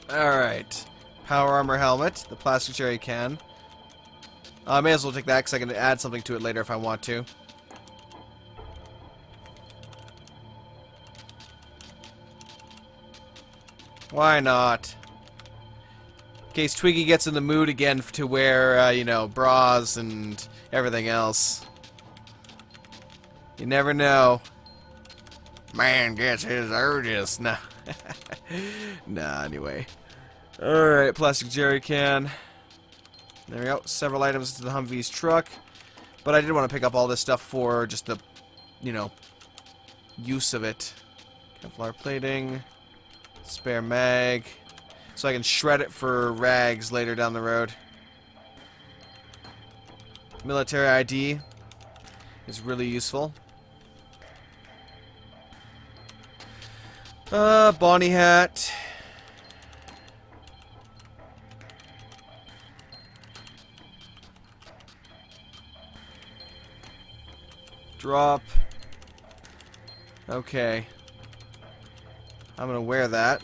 Alright. Power armor helmet. The plastic jerry can. I may as well take that because I can add something to it later if I want to. Why not? In case Twiggy gets in the mood again to wear, you know, bras and everything else. You never know. Man gets his urges. Nah. Nah, anyway. Alright, plastic jerry can. There we go. Several items to the Humvee's truck. But I did want to pick up all this stuff for just the, you know, use of it. Kevlar plating. Spare mag. So I can shred it for rags later down the road. Military ID is really useful. Bonnie hat. Drop. Okay. I'm gonna wear that.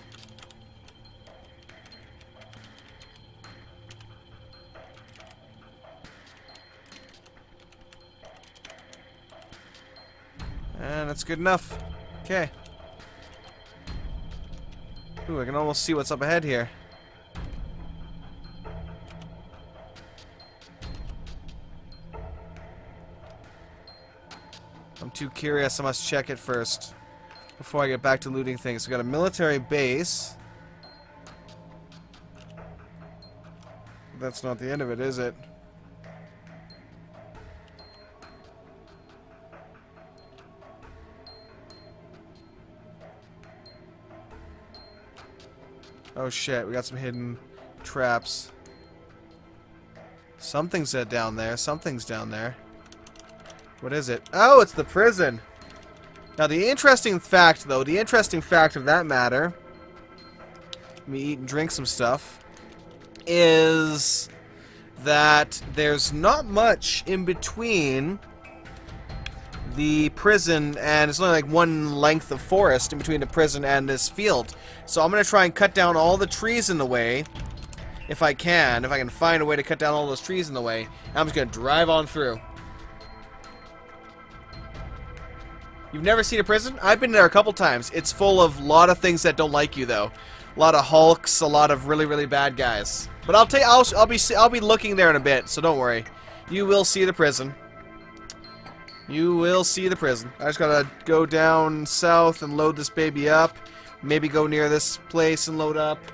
And that's good enough. Okay. Ooh, I can almost see what's up ahead here. I'm too curious, I must check it first before I get back to looting things. We got a military base. That's not the end of it, is it? Oh shit, we got some hidden traps. Something's down there. Something's down there. What is it? Oh, it's the prison. Now the interesting fact, though, the interesting fact of that matter, let me eat and drink some stuff, is that there's not much in between the prison, and it's only like one length of forest in between the prison and this field. So I'm going to try and cut down all the trees in the way, if I can find a way to cut down all those trees in the way. I'm just going to drive on through. You've never seen a prison? I've been there a couple times. It's full of a lot of things that don't like you, though. A lot of hulks, a lot of really, really bad guys. But I'll be looking there in a bit, so don't worry. You will see the prison. You will see the prison. I just gotta go down south and load this baby up. Maybe go near this place and load up.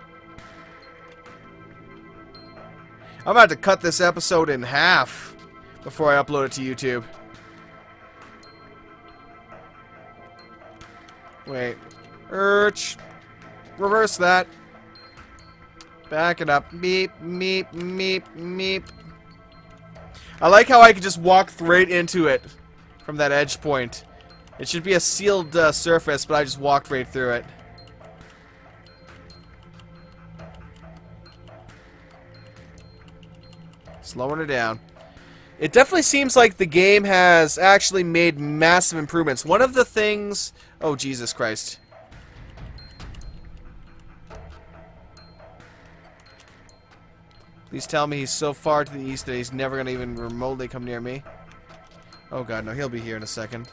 I'm about to cut this episode in half before I upload it to YouTube. Wait. Reverse that. Back it up. Meep, meep, meep, meep. I like how I can just walk right into it from that edge point. It should be a sealed surface, but I just walked right through it. Slowing her down. It definitely seems like the game has actually made massive improvements. One of the things... Oh, Jesus Christ. Please tell me he's so far to the east that he's never going to even remotely come near me. Oh god, no, he'll be here in a second.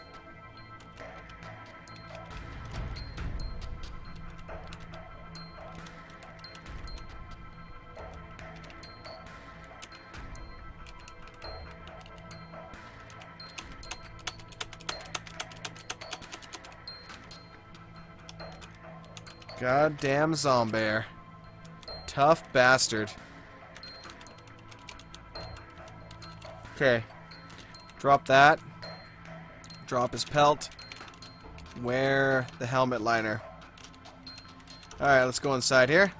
Goddamn zombie. Tough bastard. Okay. Drop that. Drop his pelt. Wear the helmet liner. Alright, let's go inside here.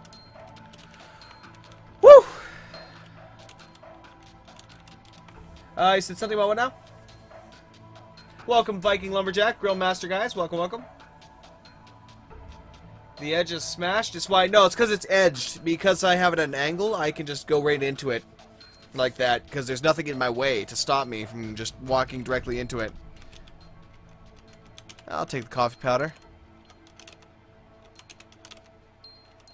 Woo! You said something about what now? Welcome, Viking Lumberjack, Grill Master guys. Welcome, welcome. The edge is smashed. It's why. No, it's because it's edged. Because I have it at an angle, I can just go right into it. Like that. Because there's nothing in my way to stop me from just walking directly into it. I'll take the coffee powder.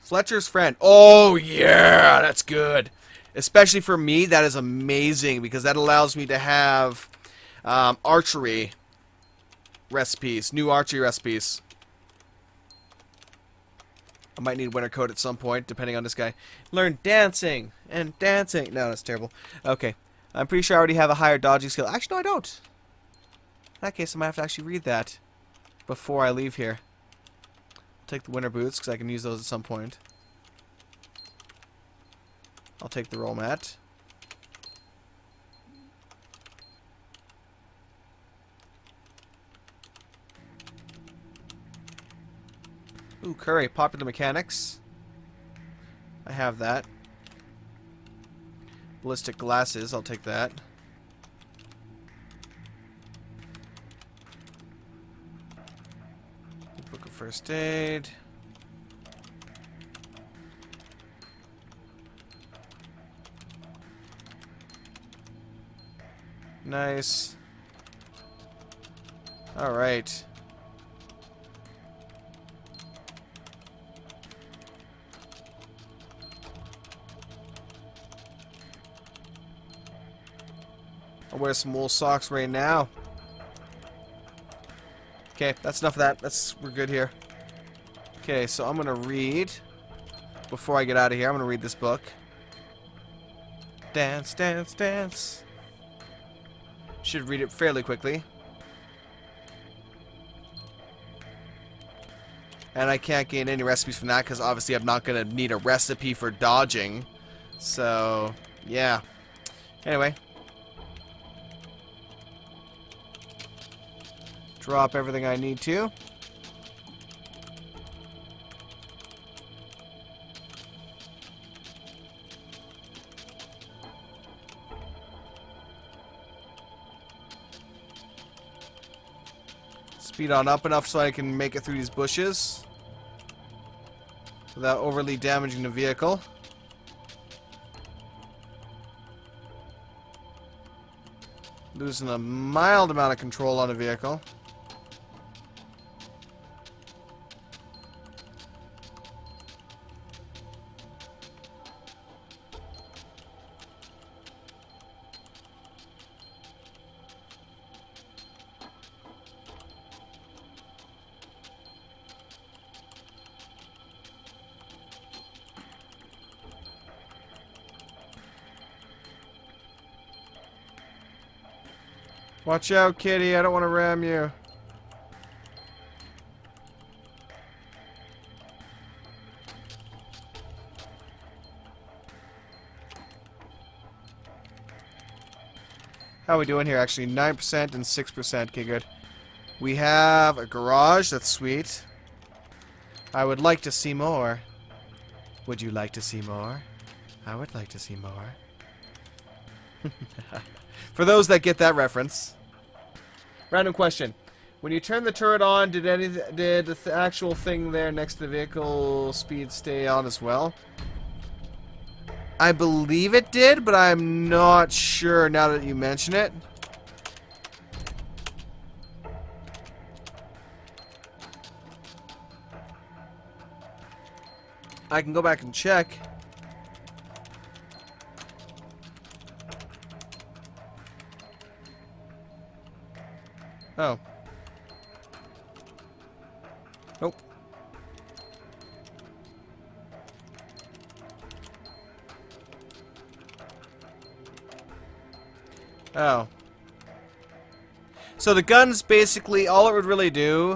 Fletcher's friend. Oh, yeah, that's good. Especially for me, that is amazing because that allows me to have archery recipes, new archery recipes. I might need winter coat at some point, depending on this guy. Learn dancing and dancing. No, that's terrible. Okay, I'm pretty sure I already have a higher dodging skill. Actually, no, I don't. In that case, I might have to actually read that before I leave here. I'll take the winter boots because I can use those at some point. I'll take the roll mat. Ooh, curry. Popular mechanics. I have that. Ballistic glasses. I'll take that. Book of first aid. Nice. Alright. I'll wear some wool socks right now. Okay, that's enough of that. We're good here. Okay, so I'm gonna read before I get out of here. I'm gonna read this book. Dance, dance, dance. Should read it fairly quickly. And I can't gain any recipes from that because obviously I'm not gonna need a recipe for dodging. So, yeah. Anyway. Drop everything I need to. Speed on up enough so I can make it through these bushes without overly damaging the vehicle. Losing a mild amount of control on the vehicle. Watch out, kitty. I don't want to ram you. How are we doing here, actually? 9% and 6%. Okay, good. We have a garage. That's sweet. I would like to see more. Would you like to see more? I would like to see more. For those that get that reference. Random question. When you turn the turret on, did the actual thing there next to the vehicle speed stay on as well? I believe it did, but I'm not sure now that you mention it. I can go back and check. Oh. Nope. Oh. So the guns basically, all it would really do...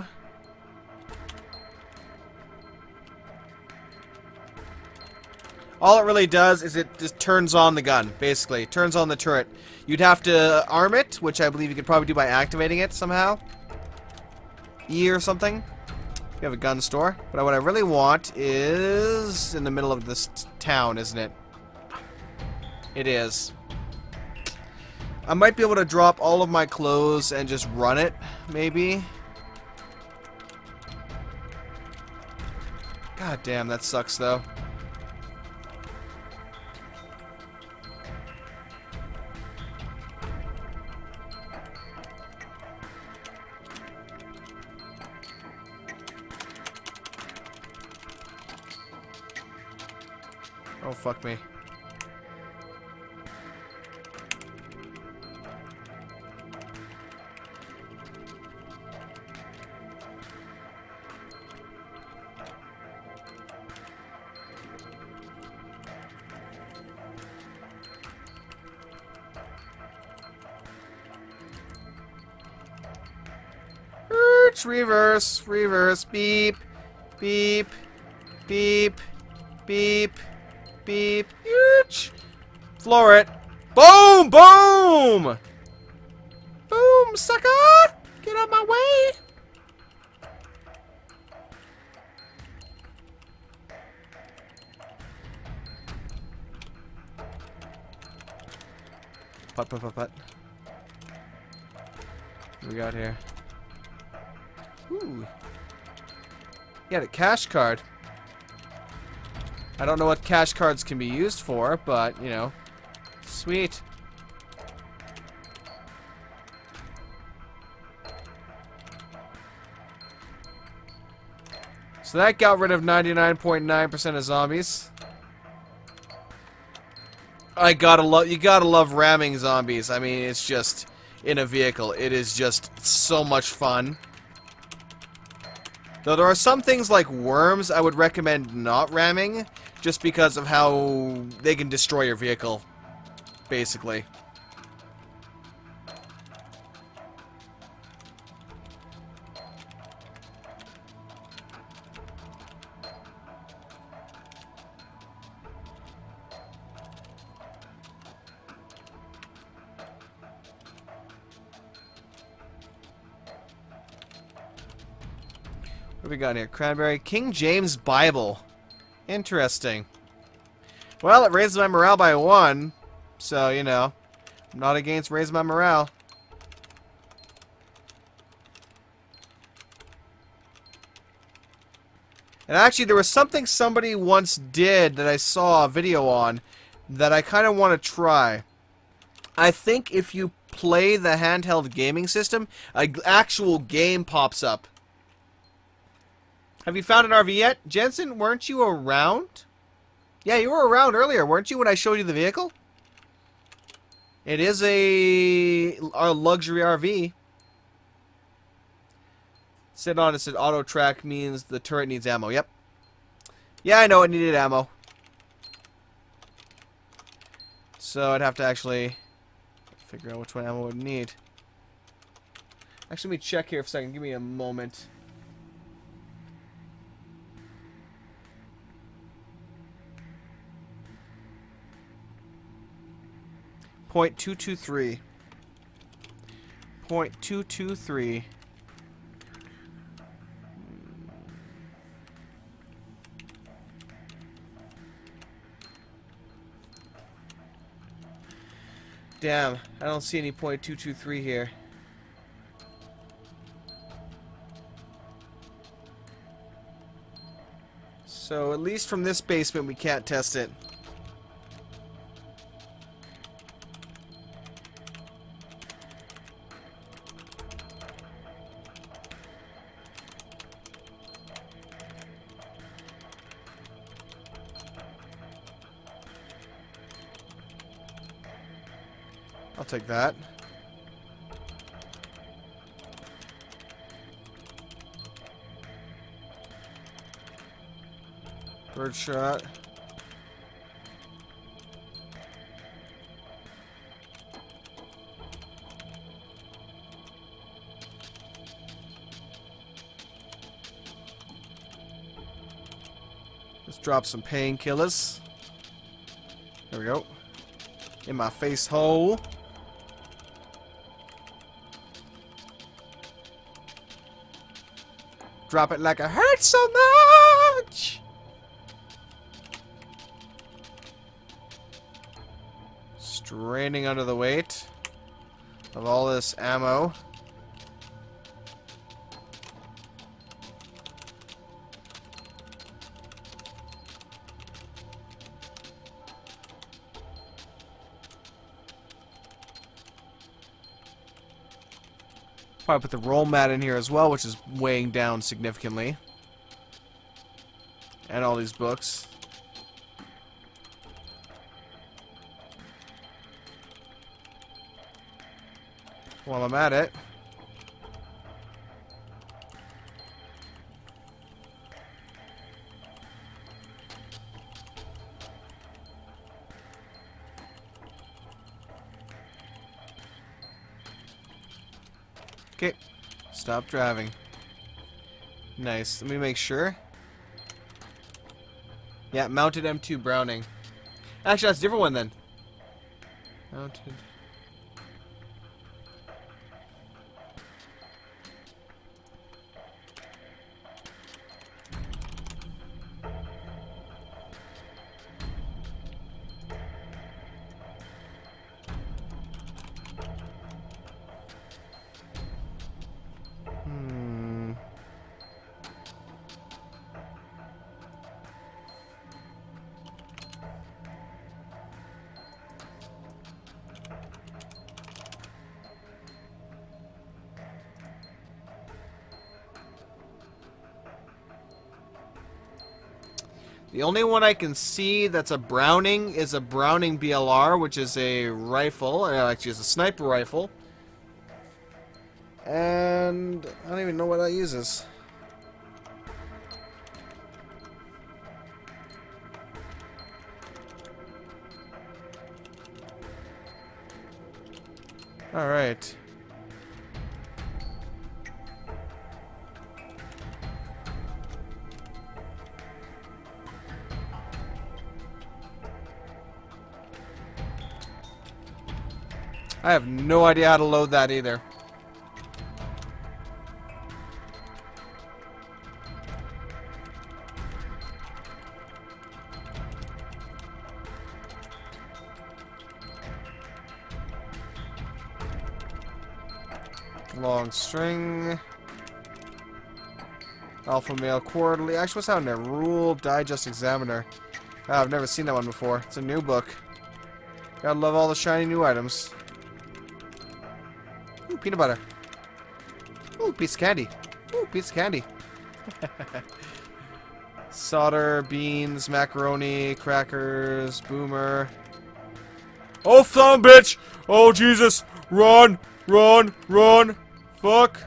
All it really does is it just turns on the gun, basically. It turns on the turret. You'd have to arm it, which I believe you could probably do by activating it somehow. E or something. You have a gun store. But what I really want is in the middle of this town, isn't it? It is. I might be able to drop all of my clothes and just run it, maybe. God damn, that sucks though. Oh, fuck me. Reverse, reverse, beep, beep, beep, beep, beep, floor it. Boom, boom! Boom, sucker! Get out my way! Putt, putt, putt, putt. What we got here? Ooh. Yeah, the cash card. I don't know what cash cards can be used for, but, you know. Sweet. So that got rid of 99.9% of zombies. You gotta love ramming zombies. I mean, it's just in a vehicle. It is just so much fun. Though there are some things like worms I would recommend not ramming, just because of how they can destroy your vehicle, basically. What do we got here? Cranberry. King James Bible. Interesting. Well, it raises my morale by 1. So, you know. I'm not against raising my morale. And actually, there was something somebody once did that I saw a video on that I kind of want to try. I think if you play the handheld gaming system, an actual game pops up. Have you found an RV yet? Jensen, weren't you around? Yeah, you were around earlier, weren't you, when I showed you the vehicle? It is a luxury RV. Sit on it said auto track means the turret needs ammo. Yep. Yeah, I know it needed ammo. So I'd have to actually figure out which one ammo would need. Actually, let me check here for a second. Give me a moment. .223. .223. Damn, I don't see any .223 here. So at least from this basement we can't test it. I'll take that. Bird shot. Let's drop some painkillers. There we go. In my face hole. Drop it like it hurts so much. Straining under the weight of all this ammo. Probably put the roll mat in here as well, which is weighing down significantly. And all these books. while I'm at it. Okay, stop driving. Nice. Let me make sure. Yeah, mounted M2 Browning. Actually, that's a different one then. Mounted. The only one I can see that's a Browning is a Browning BLR, which is a rifle. Actually, it's a sniper rifle. And I don't even know what that uses. Alright. I have no idea how to load that either. Long string. Alpha Male Quarterly. Actually, what's happening there? Rule Digest Examiner. Oh, I've never seen that one before. It's a new book. Gotta love all the shiny new items. Ooh, peanut butter. Ooh, piece of candy. Ooh, piece of candy. Solder, beans, macaroni, crackers, boomer. Oh, son of a bitch! Oh, Jesus! Run! Run! Run! Fuck!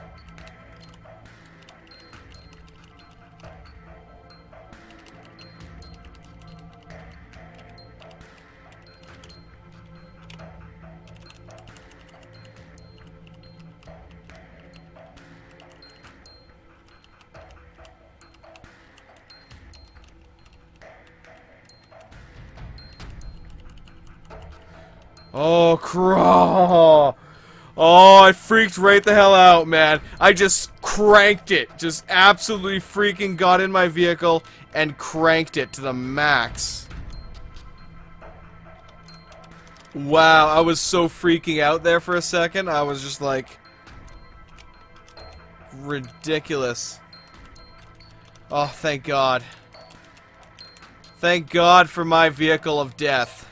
Oh, crawl! Oh, I freaked right the hell out, man. I just cranked it. Just absolutely freaking got in my vehicle and cranked it to the max. Wow, I was so freaking out there for a second. I was just like... ridiculous. Oh, thank God. Thank God for my vehicle of death.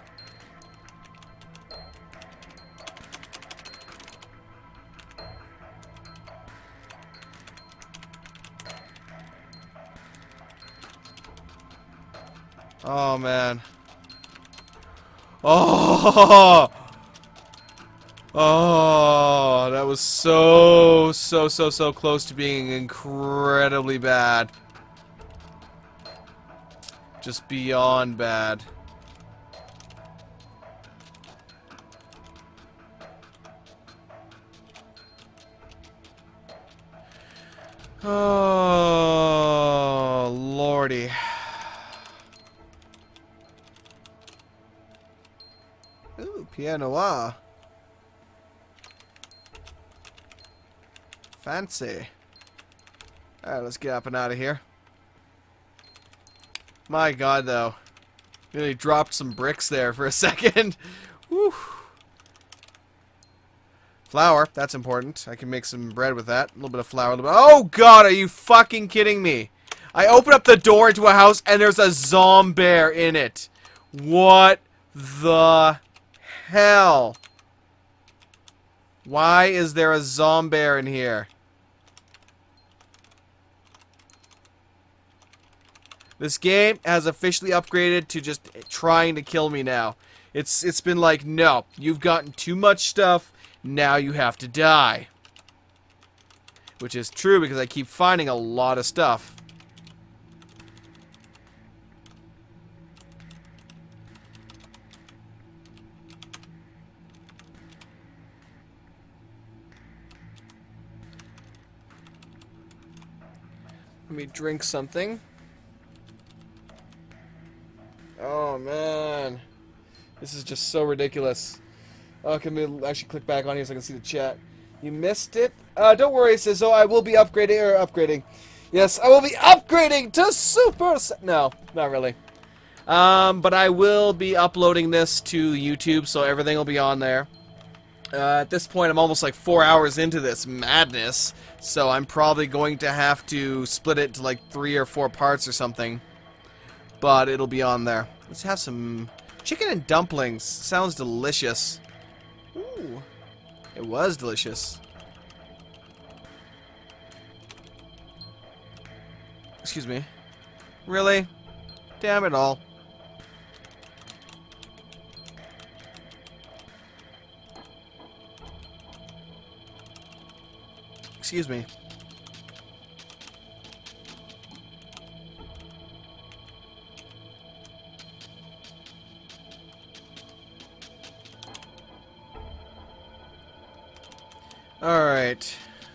Oh, man. Oh! Oh, that was so close to being incredibly bad. Just beyond bad. Oh, lordy. Ooh, Pierre Noir. Fancy. Alright, let's get up and out of here. My God, though. Really dropped some bricks there for a second. Woo. Flour, that's important. I can make some bread with that. A little bit of flour, a little bit. Oh, God, are you fucking kidding me? I open up the door into a house and there's a zombie in it. What the hell? Why is there a zombie in here? This game has officially upgraded to just trying to kill me now. It's been like, no, you've gotten too much stuff. now you have to die. Which is true because I keep finding a lot of stuff. Let me drink something. Oh man, this is just so ridiculous. Oh, can we actually click back on here so I can see the chat? You missed it? Don't worry, it says, oh, I will be upgrading. Yes, I will be upgrading to Super... No, not really. But I will be uploading this to YouTube, so everything will be on there. At this point, I'm almost like 4 hours into this madness, so I'm probably going to have to split it to like 3 or 4 parts or something. But it'll be on there. Let's have some chicken and dumplings. Sounds delicious. Ooh, it was delicious. Excuse me. Really? Damn it all. Excuse me. All right.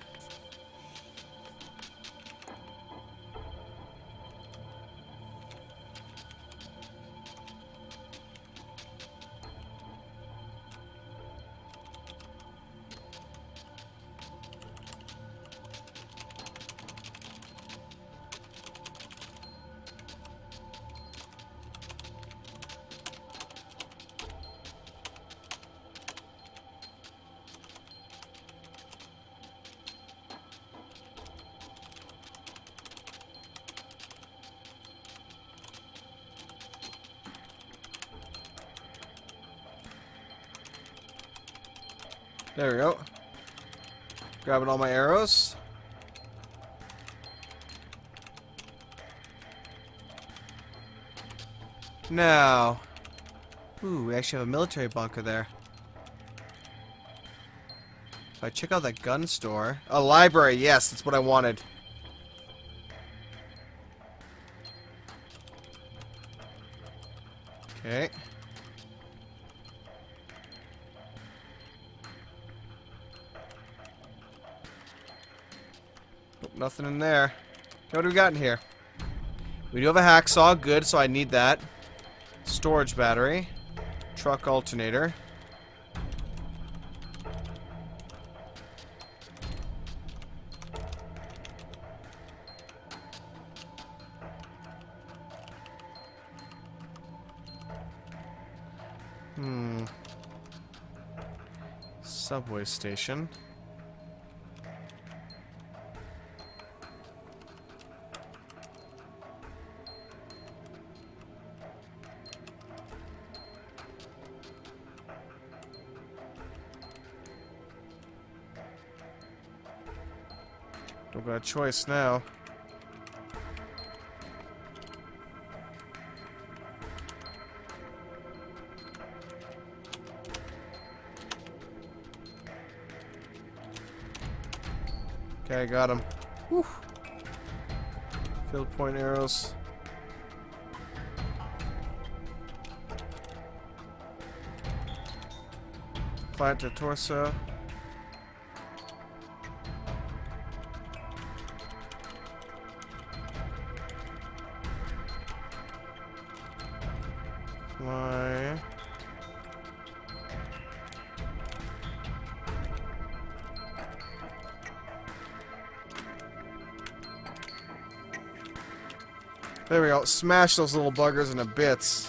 There we go. Grabbing all my arrows. Now. Ooh, we actually have a military bunker there. If I check out that gun store. A library, yes, that's what I wanted. Okay. Nothing in there. Okay, what do we got in here? We do have a hacksaw. Good, so I need that. Storage battery. Truck alternator. Subway station. Don't got a choice now. Okay, I got him. Whew. Field point arrows. Plant to torso. Fly. There we go. Smash those little buggers into bits.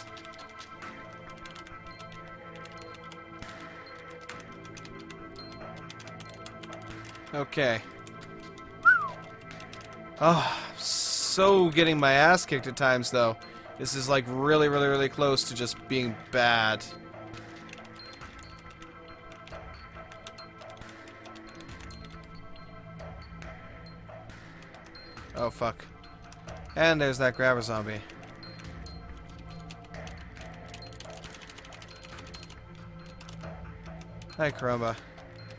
Okay. Oh, so getting my ass kicked at times, though. This is like really, really, really close to just being bad. Oh, fuck. And there's that grabber zombie. Hi, Caramba.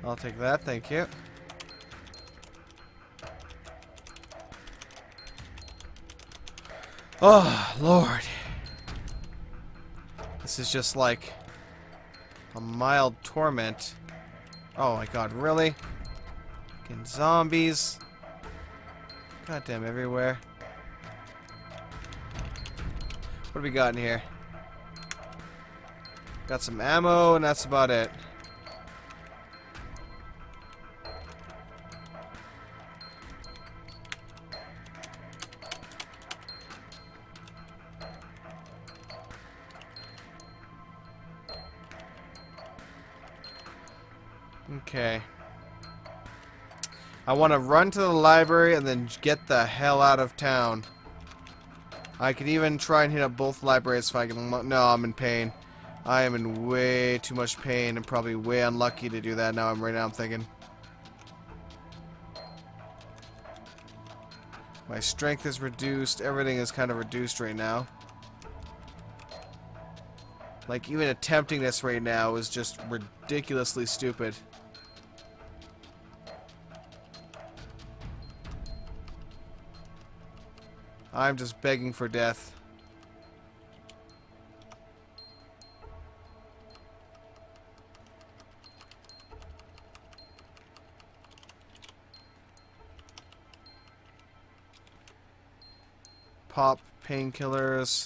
I'll take that, thank you. Oh, Lord. This is just like a mild torment. Oh my god, really? Fucking zombies. Goddamn everywhere. What do we got in here? Got some ammo, and that's about it. Okay. I want to run to the library and then get the hell out of town. I could even try and hit up both libraries if I can. No, I'm in pain. I am in way too much pain and probably way unlucky to do that now. Right now I'm thinking. My strength is reduced. Everything is kind of reduced right now. Like, even attempting this right now is just ridiculously stupid. I'm just begging for death. Pop painkillers.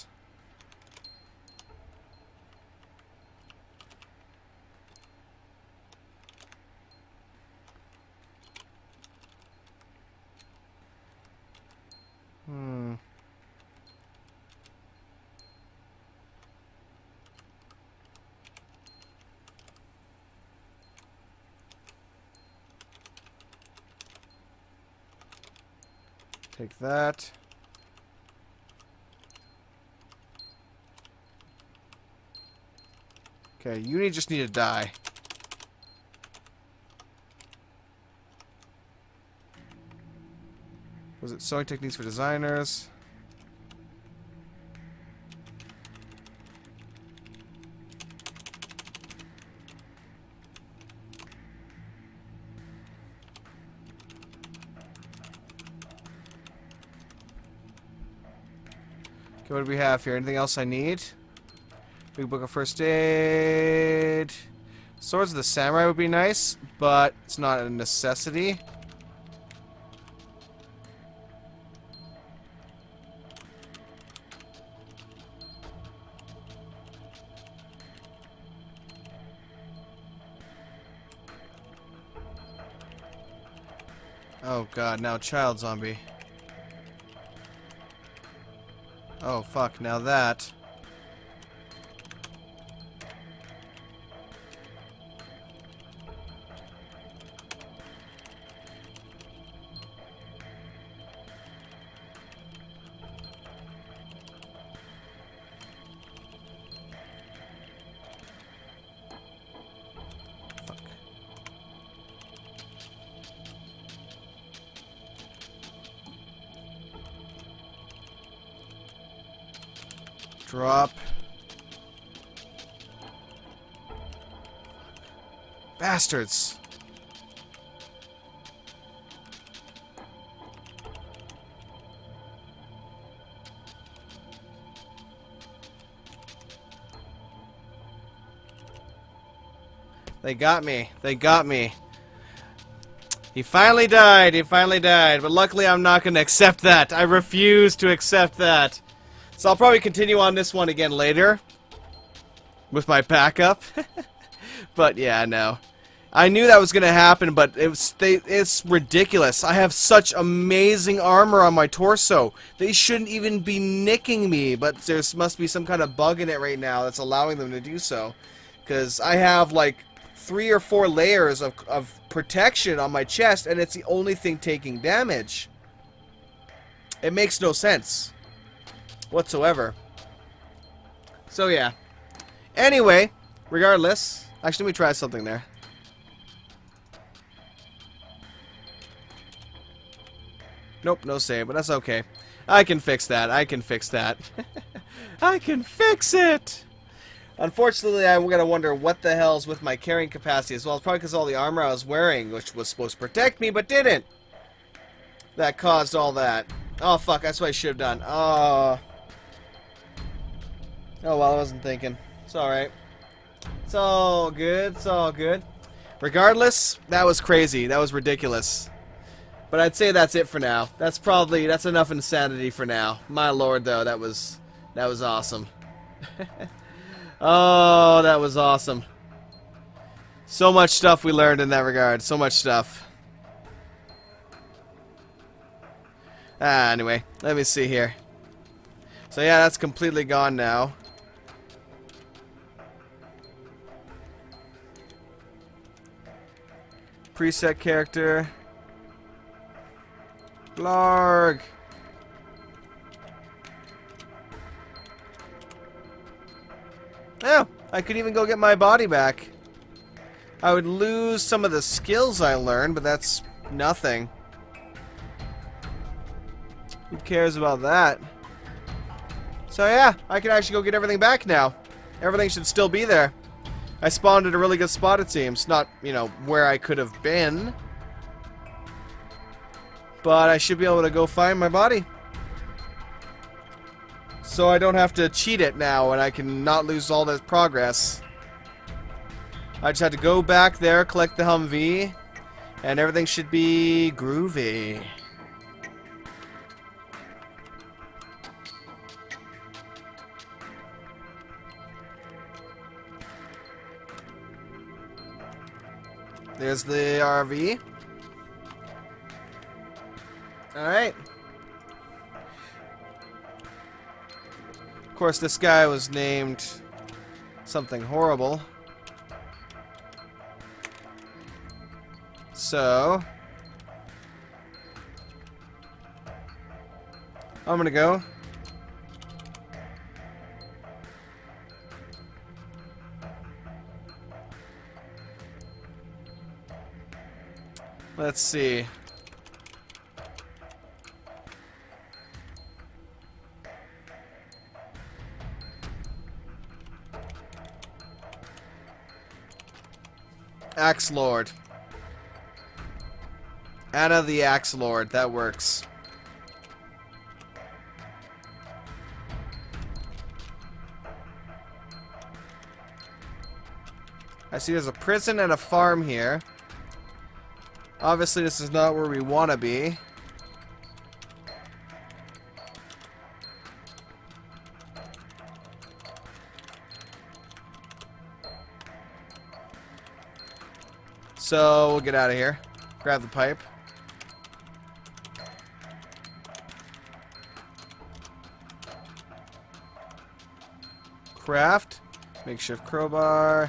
Take that. Okay, you just need to die. Was it sewing techniques for designers? Okay, what do we have here? Anything else I need? Big book of first aid. Swords of the Samurai would be nice, but it's not a necessity. Oh god, now child zombie. Oh fuck, now that. Fuck. Drop. Bastards. They got me. They got me. He finally died. He finally died. But luckily I'm not going to accept that. I refuse to accept that. So I'll probably continue on this one again later. With my backup. But yeah, no. I knew that was going to happen, but it's ridiculous. I have such amazing armor on my torso. They shouldn't even be nicking me, but there must be some kind of bug in it right now that's allowing them to do so. Because I have like 3 or 4 layers of protection on my chest, and it's the only thing taking damage. It makes no sense whatsoever. So yeah. Anyway, regardless, actually let me try something there. Nope, no save, but that's okay. I can fix that. I can fix that. I can fix it! Unfortunately, I'm gonna wonder what the hell's with my carrying capacity as well. It's probably because all the armor I was wearing, which was supposed to protect me, but didn't. That caused all that. Oh, fuck, that's what I should have done. Oh. Oh, well, I wasn't thinking. It's alright. It's all good. It's all good. Regardless, that was crazy. That was ridiculous. But I'd say that's it for now. That's enough insanity for now. My lord, though, that was awesome. Oh, that was awesome. So much stuff we learned in that regard. So much stuff. Anyway, let me see here. So yeah, that's completely gone now. Preset character. Blarg. Oh, I could even go get my body back. I would lose some of the skills I learned, but that's nothing. Who cares about that? So yeah, I can actually go get everything back now. Everything should still be there. I spawned at a really good spot, it seems. Not, you know, where I could have been. But I should be able to go find my body. So I don't have to cheat it now, and I can not lose all this progress. I just had to go back there, collect the Humvee, and everything should be groovy. There's the RV. Alright. Of course, this guy was named something horrible. So I'm gonna go. Let's see. Axe Lord. Anna the Axe Lord. That works. I see there's a prison and a farm here. Obviously, this is not where we want to be. So, we'll get out of here. Grab the pipe. Craft. Makeshift crowbar.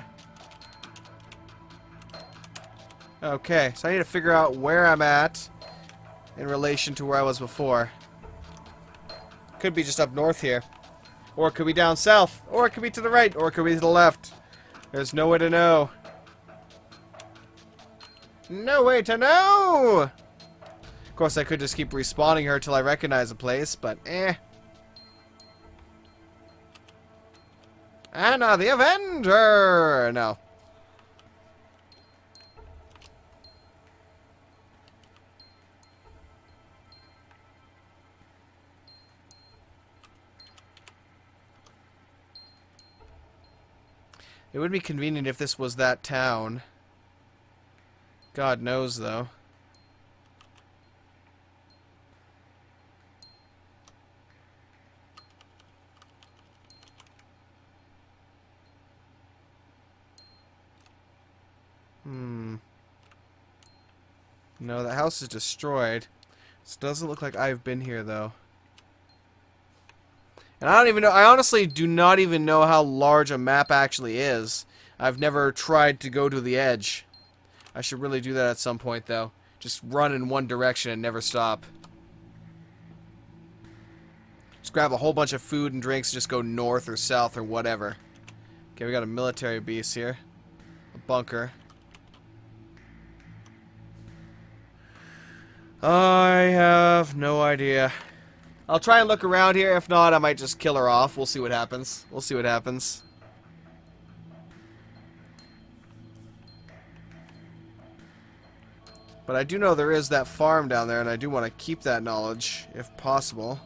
Okay, so I need to figure out where I'm at in relation to where I was before. Could be just up north here. Or it could be down south. Or it could be to the right. Or it could be to the left. There's no way to know. No way to know! Of course, I could just keep respawning her till I recognize a place, but eh. Anna the Avenger! No. It would be convenient if this was that town. God knows, though. No, the house is destroyed. This doesn't look like I've been here, though. And I don't even know. I honestly do not even know how large a map actually is. I've never tried to go to the edge. I should really do that at some point, though. Just run in one direction and never stop. Just grab a whole bunch of food and drinks, just go north or south or whatever. Okay, we got a military base here. A bunker. I have no idea. I'll try and look around here. If not, I might just kill her off. We'll see what happens. We'll see what happens. But I do know there is that farm down there, and I do want to keep that knowledge, if possible.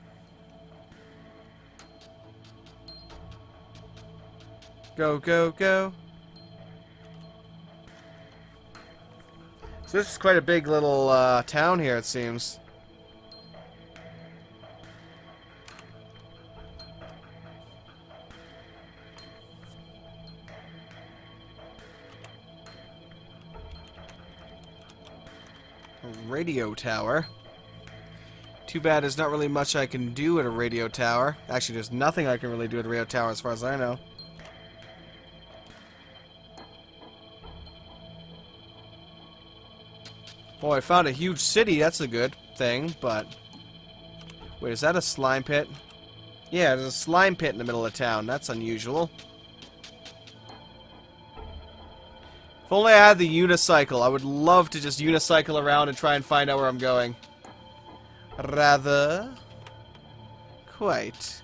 Go, go, go. So this is quite a big little town here, it seems. A radio tower. Too bad there's not really much I can do at a radio tower. Actually, there's nothing I can really do at a radio tower as far as I know. Oh, I found a huge city. That's a good thing, but... Wait, is that a slime pit? Yeah, there's a slime pit in the middle of town. That's unusual. If only I had the unicycle. I would love to just unicycle around and try and find out where I'm going. Rather... Quite.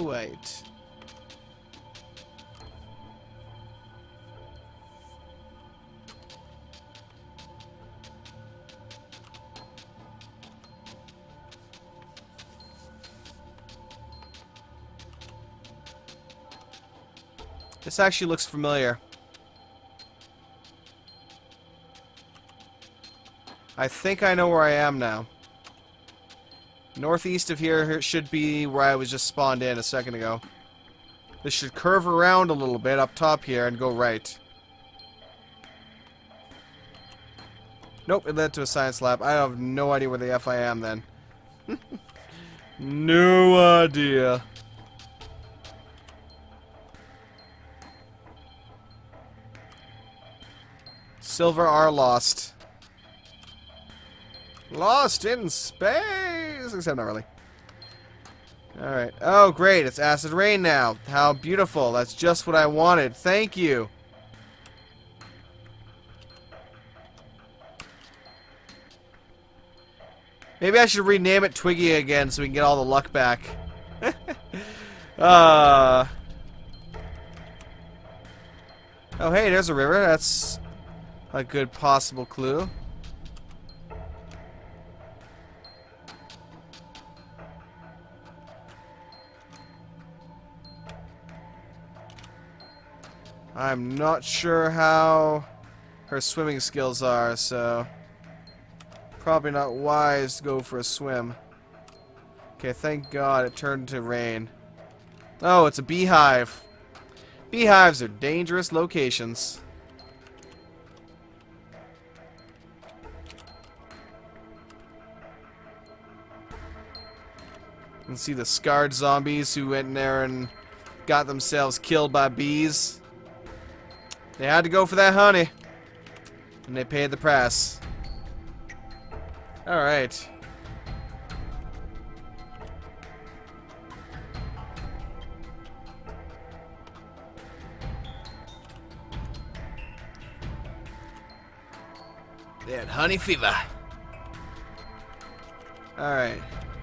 This actually looks familiar. I think I know where I am now. Northeast of here should be where I was just spawned in a second ago. This should curve around a little bit up top here and go right. Nope, it led to a science lab. I have no idea where the F I am then. No idea. Silver are lost. Lost in space! Except not really. Alright. Oh, great. It's acid rain now. How beautiful. That's just what I wanted. Thank you. Maybe I should rename it Twiggy again so we can get all the luck back. Oh, hey, there's a river. That's a good possible clue. I'm not sure how her swimming skills are, so probably not wise to go for a swim. Okay, thank God it turned to rain. Oh, it's a beehive. Beehives are dangerous locations. You can see the scarred zombies who went in there and got themselves killed by bees. They had to go for that honey. And they paid the price. Alright. They had honey fever. Alright.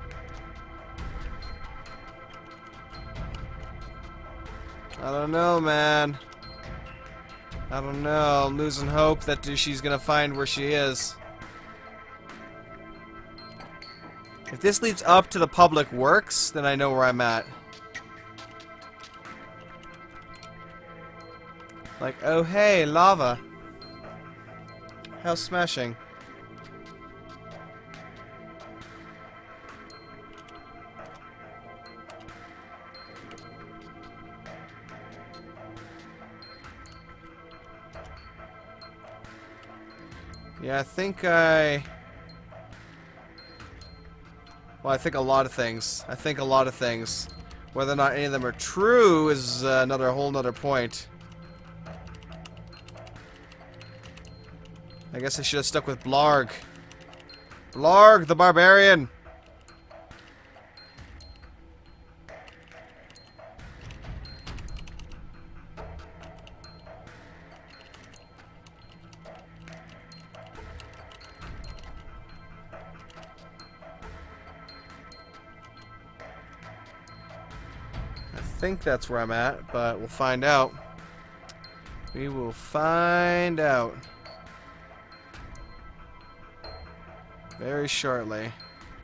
I don't know, man. I don't know. I'm losing hope that she's gonna find where she is. If this leads up to the public works, then I know where I'm at. Like, oh hey, lava. How smashing. Yeah, I think I think a lot of things. Whether or not any of them are true is a whole nother point. I guess I should have stuck with Blarg. Blarg the Barbarian! I think that's where I'm at, but we'll find out. We will find out. Very shortly.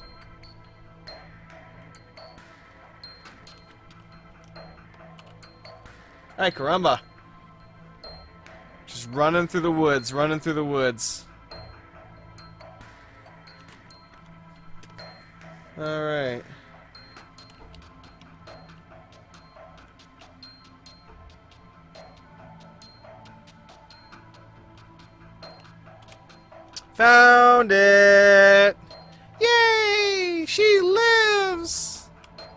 Hey, caramba! Just running through the woods, running through the woods. Alright. Found it! Yay! She lives!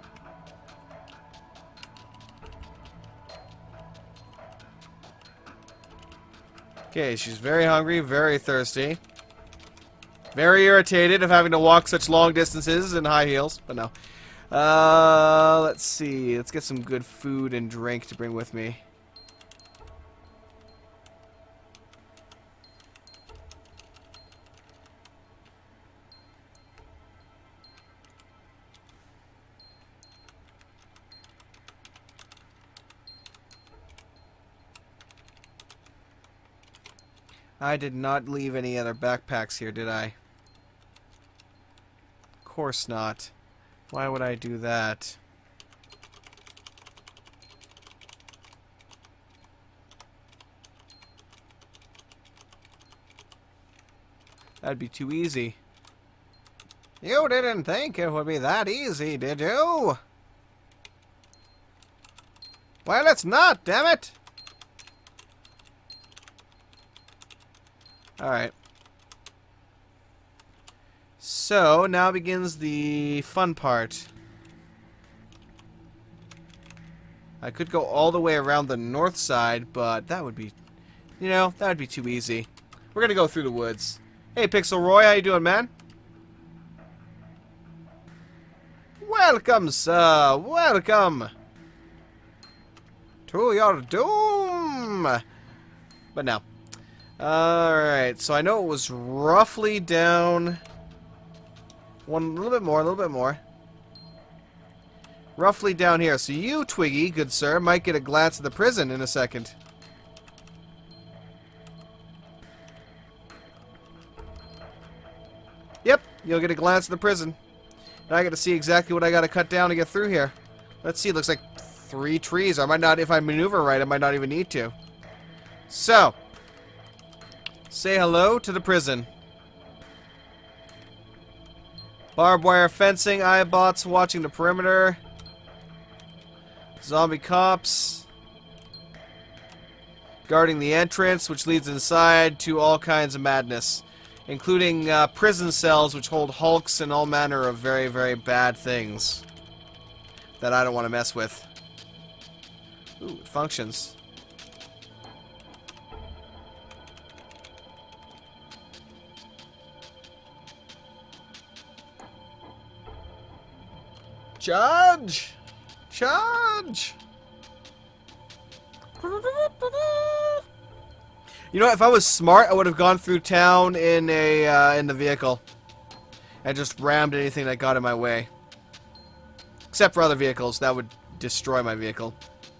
Okay, she's very hungry, very thirsty. Very irritated of having to walk such long distances in high heels, but no. Let's see. Let's get some good food and drink to bring with me. I did not leave any other backpacks here, did I? Of course not. Why would I do that? That'd be too easy. You didn't think it would be that easy, did you? Well, it's not, damn it! Alright. So, now begins the fun part. I could go all the way around the north side, but that would be, you know, that would be too easy. We're gonna go through the woods. Hey, Pixel Roy, how you doing, man? Welcome, sir. Welcome to your doom. But now. Alright, so I know it was roughly down a little bit more. Roughly down here. So you, Twiggy, good sir, might get a glance at the prison in a second. Yep, you'll get a glance at the prison. Now I get to see exactly what I gotta cut down to get through here. Let's see, it looks like 3 trees. I might not, if I maneuver right, I might not even need to. So, say hello to the prison. Barbed wire fencing, Eyebots watching the perimeter. Zombie cops. Guarding the entrance, which leads inside to all kinds of madness. Including prison cells, which hold hulks and all manner of very, very bad things. That I don't want to mess with. Ooh, it functions. Charge! Charge! You know, if I was smart, I would have gone through town in the vehicle and just rammed anything that got in my way. Except for other vehicles, that would destroy my vehicle.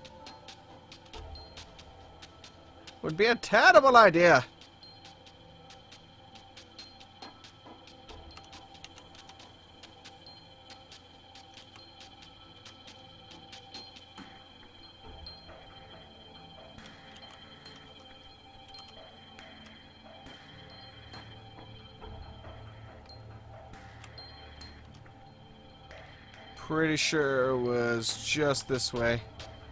Would be a terrible idea. Pretty sure it was just this way.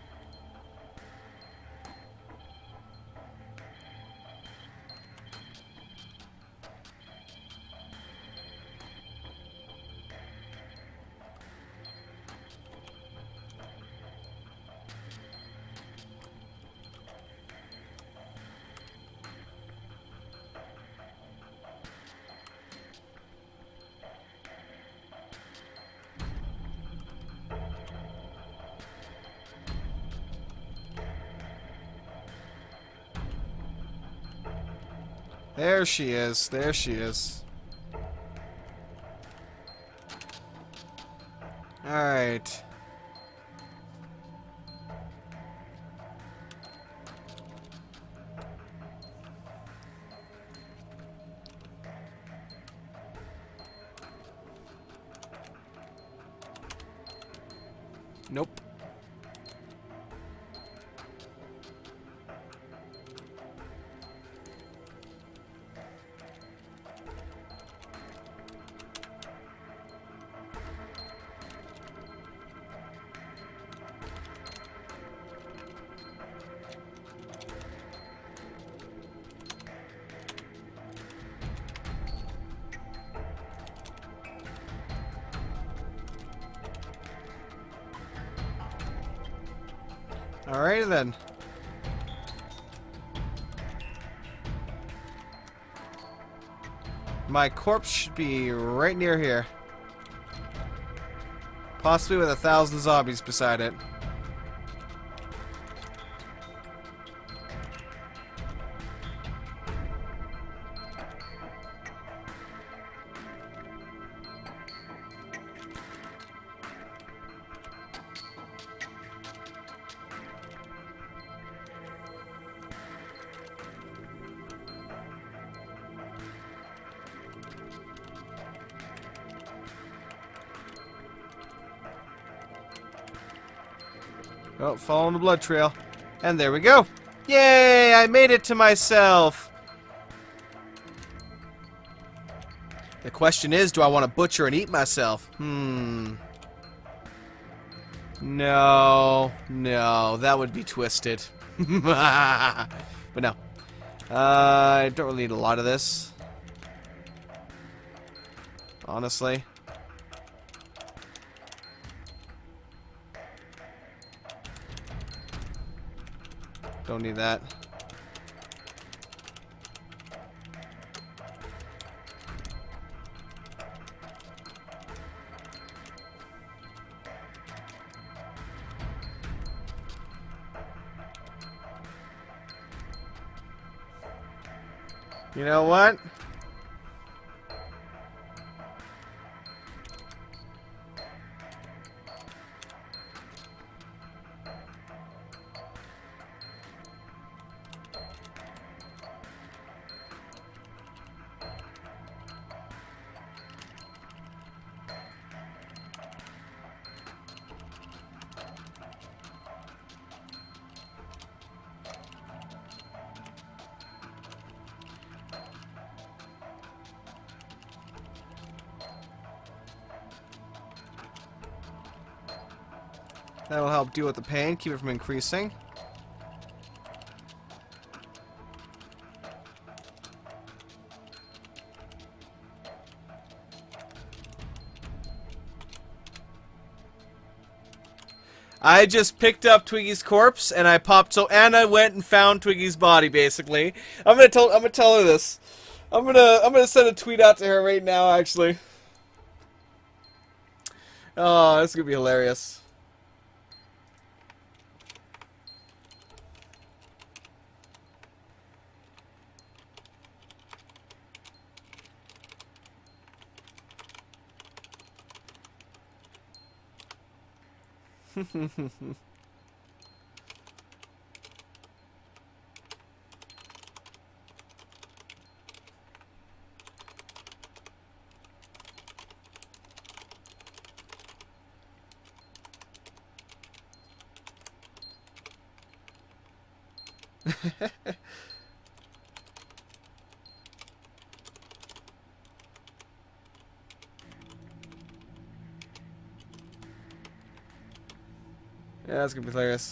There she is. There she is. Alright. Nope. Alrighty then. My corpse should be right near here. Possibly with 1,000 zombies beside it. Oh, following the blood trail. And there we go. Yay! I made it to myself. The question is, do I want to butcher and eat myself? No, that would be twisted. But no. I don't really need a lot of this. Honestly. Don't need that. You know what? That'll help deal with the pain, keep it from increasing. I just picked up Twiggy's corpse and I popped. So Anna went and found Twiggy's body. Basically, I'm gonna tell her this. I'm gonna send a tweet out to her right now. Actually, oh, this is gonna be hilarious. Yeah, that's gonna be hilarious.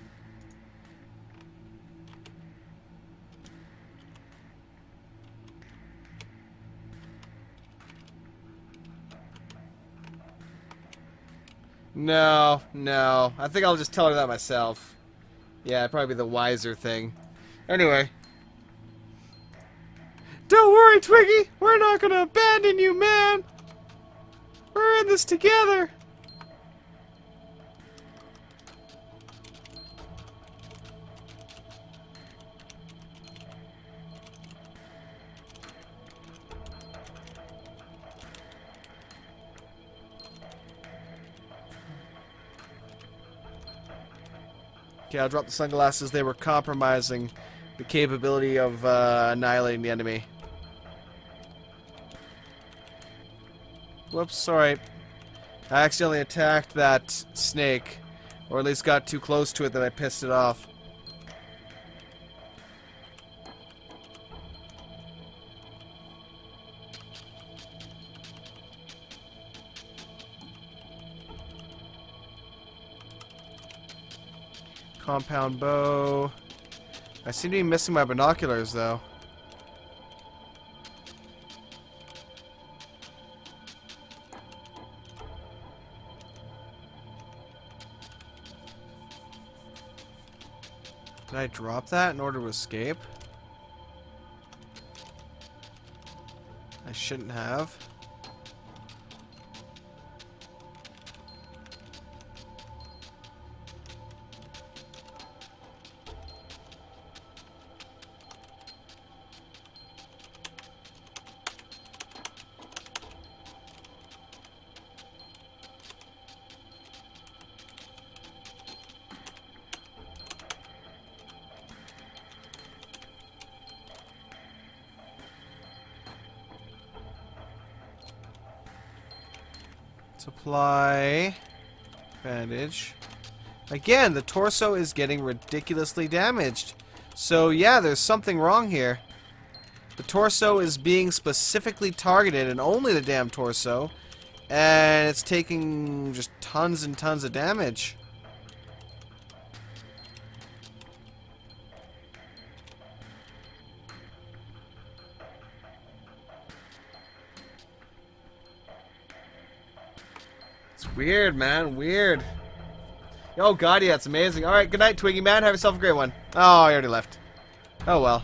No. I think I'll just tell her that myself. Yeah, it'd probably be the wiser thing. Anyway. Don't worry, Twiggy! We're not gonna abandon you, man! We're in this together! Okay, I'll drop the sunglasses. They were compromising the capability of annihilating the enemy. Whoops, sorry. I accidentally attacked that snake. Or at least got too close to it that I pissed it off. Compound bow. I seem to be missing my binoculars, though. Did I drop that in order to escape? I shouldn't have. Supply. Bandage. Again, the torso is getting ridiculously damaged. So yeah, there's something wrong here. The torso is being specifically targeted, and only the damn torso. And it's taking just tons and tons of damage. Weird, man. Weird. Oh, God, yeah, it's amazing. Alright, good night, Twiggy, man. Have yourself a great one. Oh, I already left. Oh, well.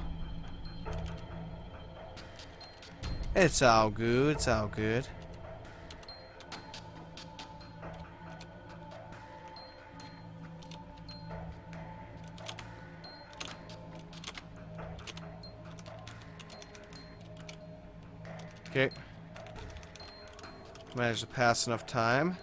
It's all good. It's all good. Okay. Managed to pass enough time.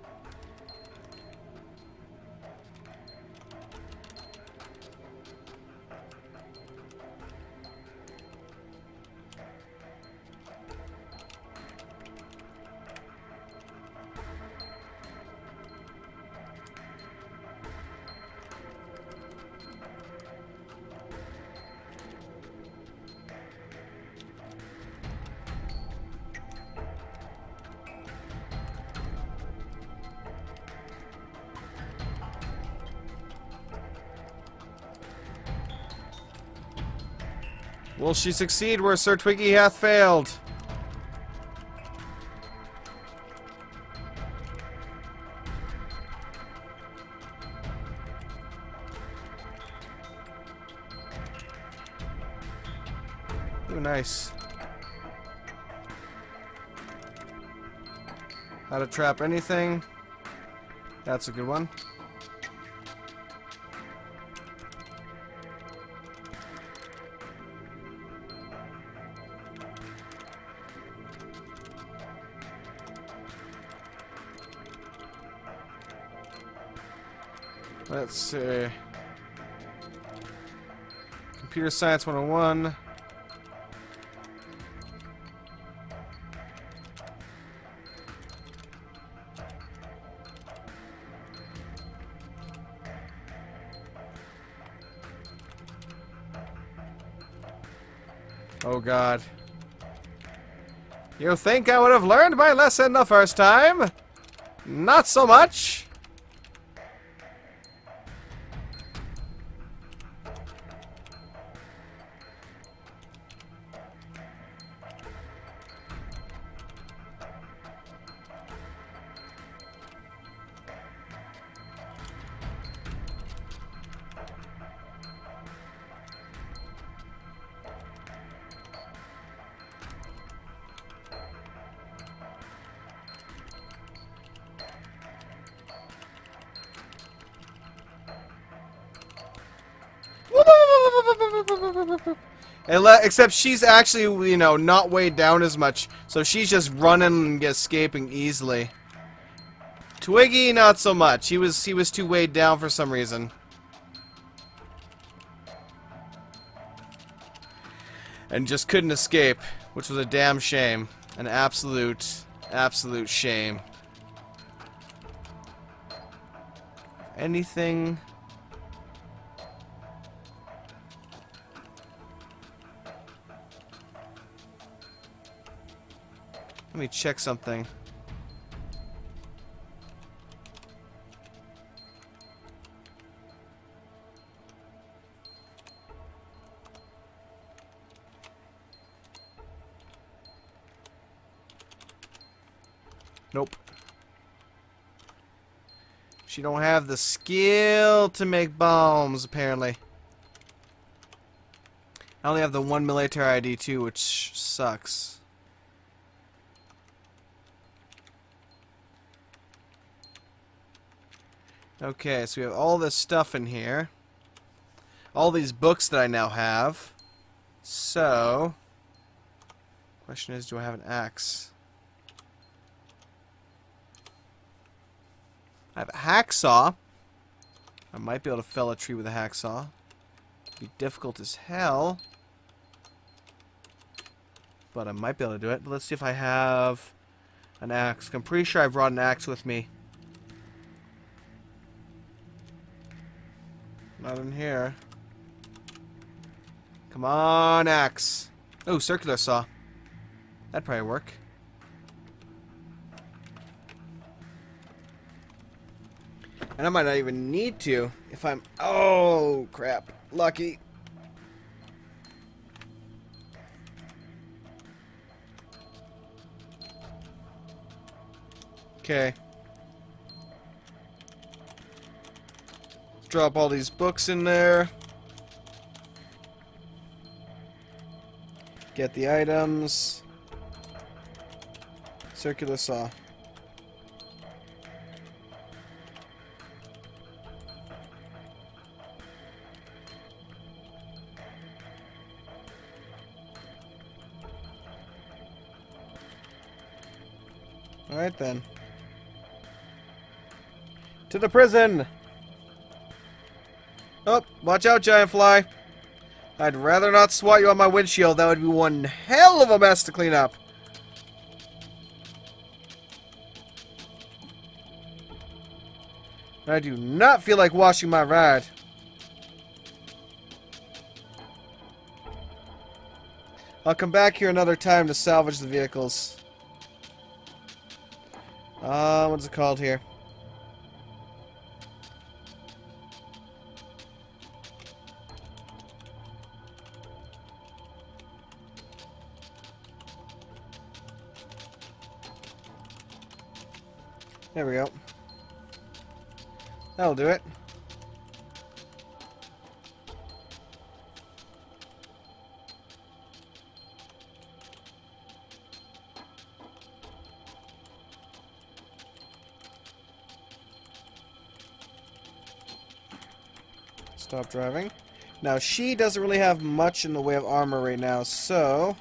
Will she succeed where Sir Twiggy hath failed? Ooh, nice. How to trap anything. That's a good one. Let's see. Computer Science 101. Oh, God. You think I would have learned my lesson the first time? Not so much. Except she's actually, you know, not weighed down as much, so she's just running and escaping easily. Twiggy, not so much. He was too weighed down for some reason. And just couldn't escape, which was a damn shame. An absolute shame. anything? Let me check something. Nope. She don't have the skill to make bombs, apparently. I only have the one military ID too, which sucks. Okay, so we have all this stuff in here. All these books that I now have. So, question is, do I have an axe? I have a hacksaw. I might be able to fell a tree with a hacksaw. It'd be difficult as hell. But I might be able to do it. Let's see if I have an axe. I'm pretty sure I brought an axe with me. Not in here. Come on, axe. Oh, circular saw. That'd probably work. And I might not even need to if I'm... Oh, crap. Lucky. Okay. Drop all these books in there. Get the items. Circular saw. Alright then. To the prison! Oh, watch out, giant fly. I'd rather not swat you on my windshield. That would be one hell of a mess to clean up. I do not feel like washing my ride. I'll come back here another time to salvage the vehicles. What's it called here? There we go. That'll do it. Stop driving. Now, she doesn't really have much in the way of armor right now, so...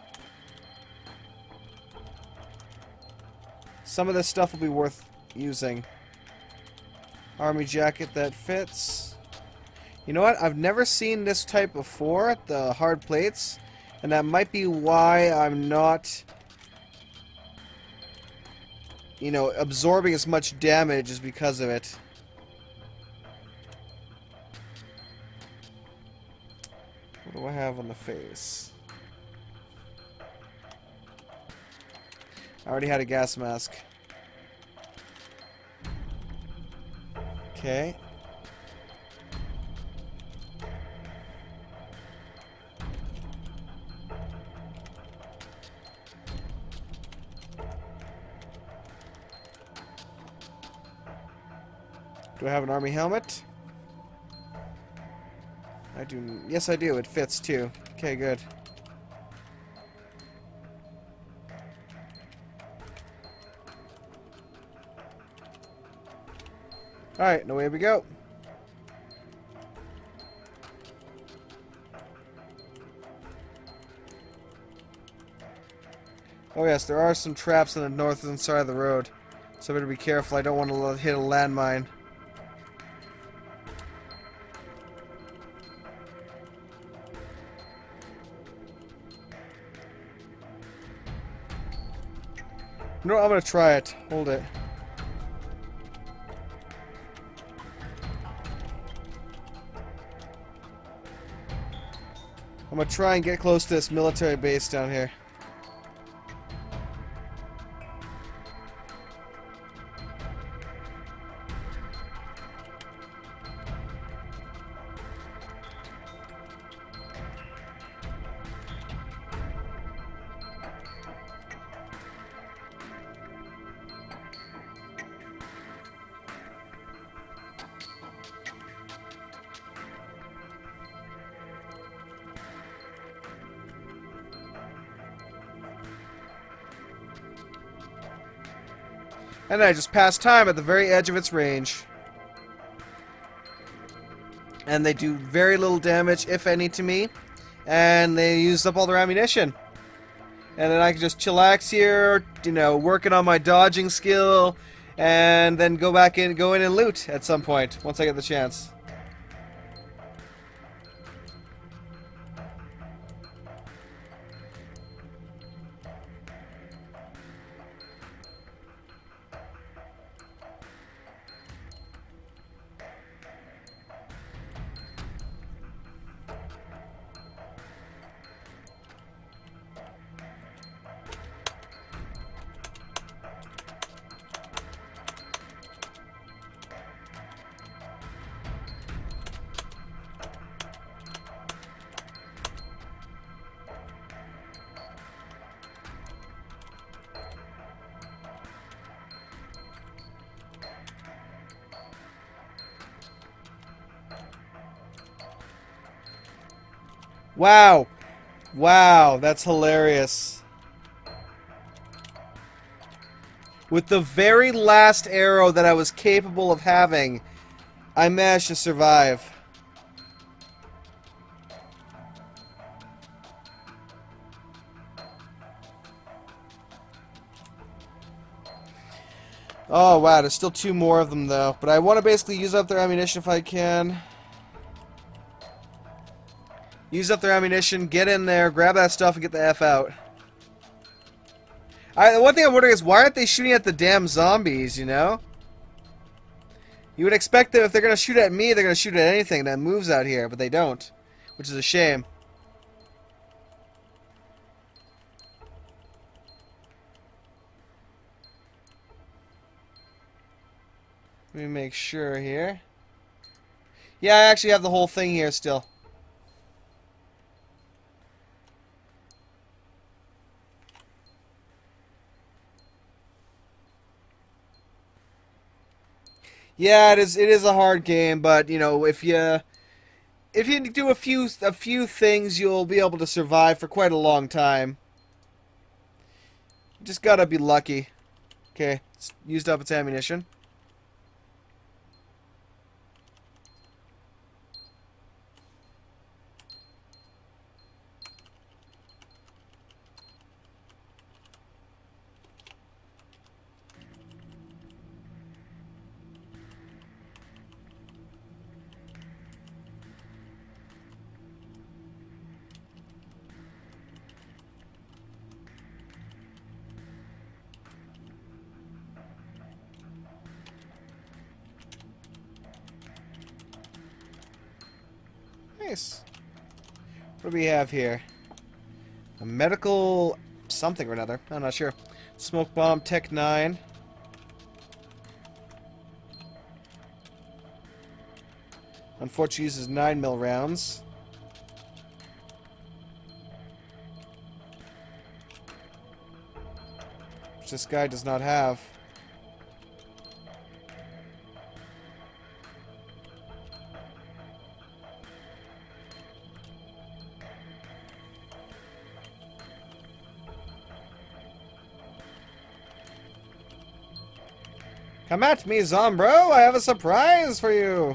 some of this stuff will be worth using. Army jacket that fits. You know what? I've never seen this type before, the hard plates, and that might be why I'm not, you know, absorbing as much damage is because of it. What do I have on the face? I already had a gas mask. Okay. Do I have an army helmet? I do. Yes, I do. It fits too. Okay, good. Alright, away we go. Oh yes, there are some traps on the northern side of the road. So I better be careful. I don't want to hit a landmine. No, I'm gonna try it. Hold it. I'm gonna try and get close to this military base down here. And I just passed time at the very edge of its range. And they do very little damage, if any, to me. And they used up all their ammunition. And then I can just chillax here, you know, working on my dodging skill, and then go in and loot at some point, once I get the chance. Wow. Wow, that's hilarious. With the very last arrow that I was capable of having, I managed to survive. Oh, wow, there's still 2 more of them, though. But I want to basically use up their ammunition if I can. Use up their ammunition, get in there, grab that stuff, and get the F out. The one thing I'm wondering is, why aren't they shooting at the damn zombies, you know? You would expect that if they're going to shoot at me, they're going to shoot at anything that moves out here, but they don't. Which is a shame. Let me make sure here. Yeah, I actually have the whole thing here still. Yeah, it is a hard game, but you know, if you do a few things, you'll be able to survive for quite a long time. You just gotta be lucky. Okay, it's used up its ammunition. Nice. What do we have here? A medical something or another. I'm not sure. Smoke bomb, Tech 9. Unfortunately, uses 9mm rounds. Which this guy does not have. Come at me, Zombro! I have a surprise for you!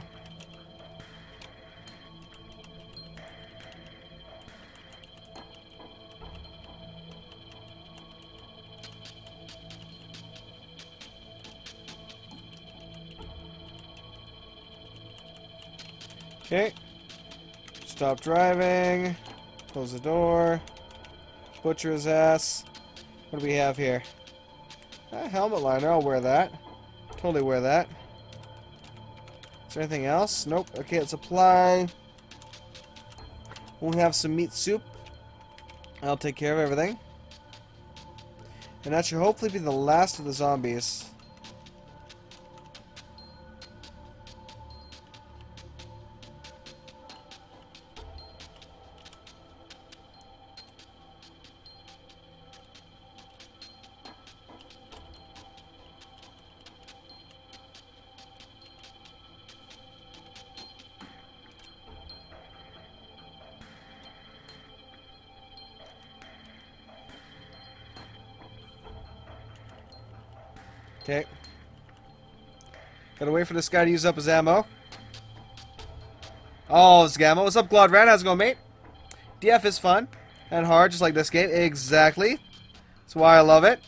Okay. Stop driving. Close the door. Butcher his ass. What do we have here? Helmet liner, I'll wear that. Totally wear that. Is there anything else? Nope. Okay, let's apply. We'll have some meat soup. I'll take care of everything. And that should hopefully be the last of the zombies. Okay. Gotta wait for this guy to use up his ammo. Oh, his ammo. What's up, Glod Ran? How's it going, mate? DF is fun and hard, just like this game. Exactly. That's why I love it.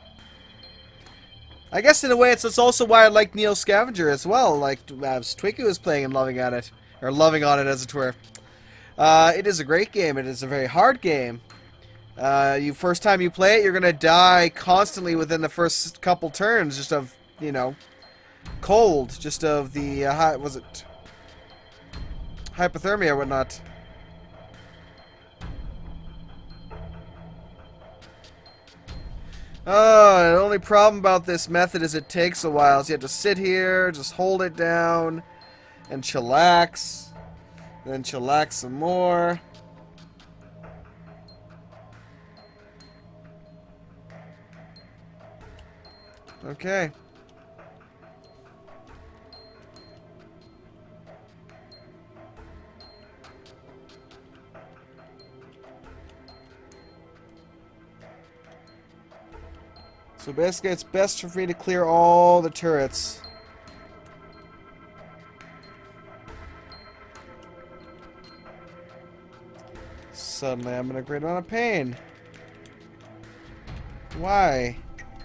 I guess in a way, it's also why I like Neo Scavenger as well. Like as Twiki was playing and loving at it, or loving on it, as it were. It is a great game. It is a very hard game. First time you play it, you're gonna die constantly within the first couple turns, just of, you know, cold, just of the was it hypothermia or whatnot. Oh, the only problem about this method is it takes a while. So you have to sit here, just hold it down, and chillax, then chillax some more. Okay. So basically it's best for me to clear all the turrets. Suddenly I'm in a great amount of pain. Why?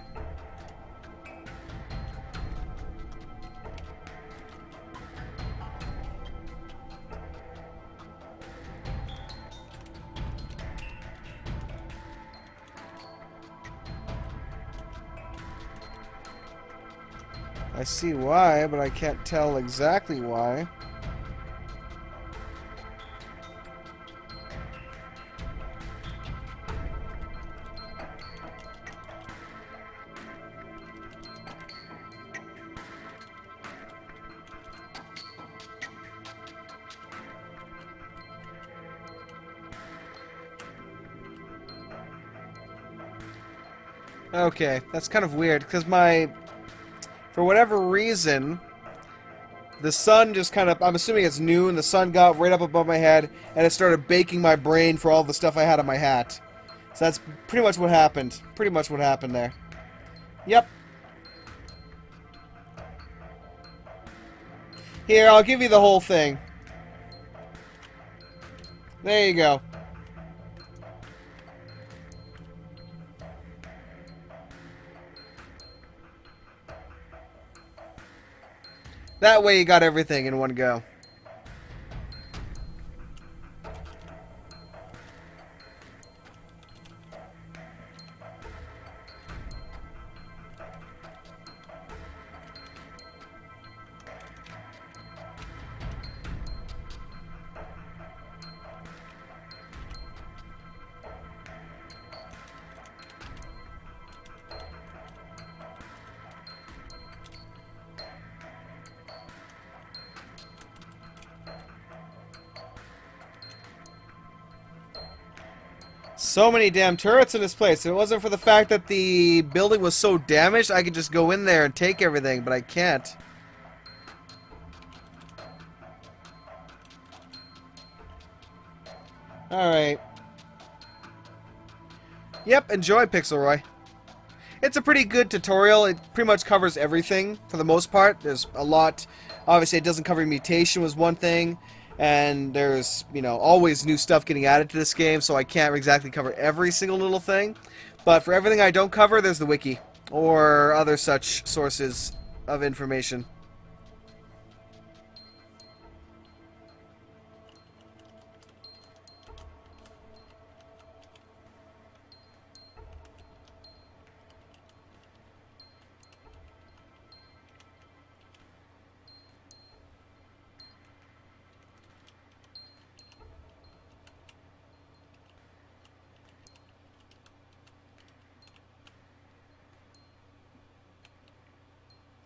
I see why, but I can't tell exactly why. Okay, that's kind of weird, because for whatever reason, the sun just kind of, I'm assuming it's noon, the sun got right up above my head, and it started baking my brain for all the stuff I had on my hat. So that's pretty much what happened. Pretty much what happened there. Yep. Here, I'll give you the whole thing. There you go. That way you got everything in one go. So many damn turrets in this place. If it wasn't for the fact that the building was so damaged, I could just go in there and take everything, but I can't. Alright. Yep, enjoy, Pixelroy. It's a pretty good tutorial. It pretty much covers everything, for the most part. There's a lot. Obviously, it doesn't cover mutation was one thing. And there's, you know, always new stuff getting added to this game, so I can't exactly cover every single little thing. But for everything I don't cover, there's the wiki, or other such sources of information.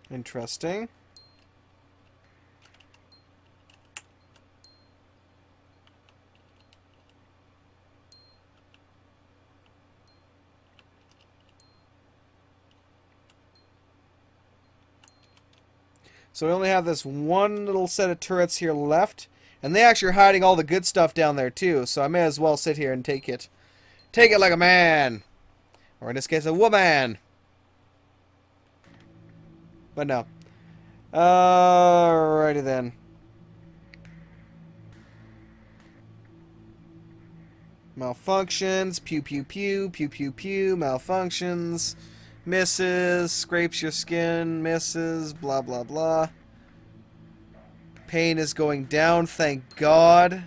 Interesting. So we only have this one little set of turrets here left. And they actually are hiding all the good stuff down there too. So I may as well sit here and take it. Take it like a man. Or in this case, a woman. But no. Alrighty then. Malfunctions. Pew pew pew. Pew pew pew. Malfunctions. Misses. Scrapes your skin. Misses. Blah blah blah. Pain is going down, thank God.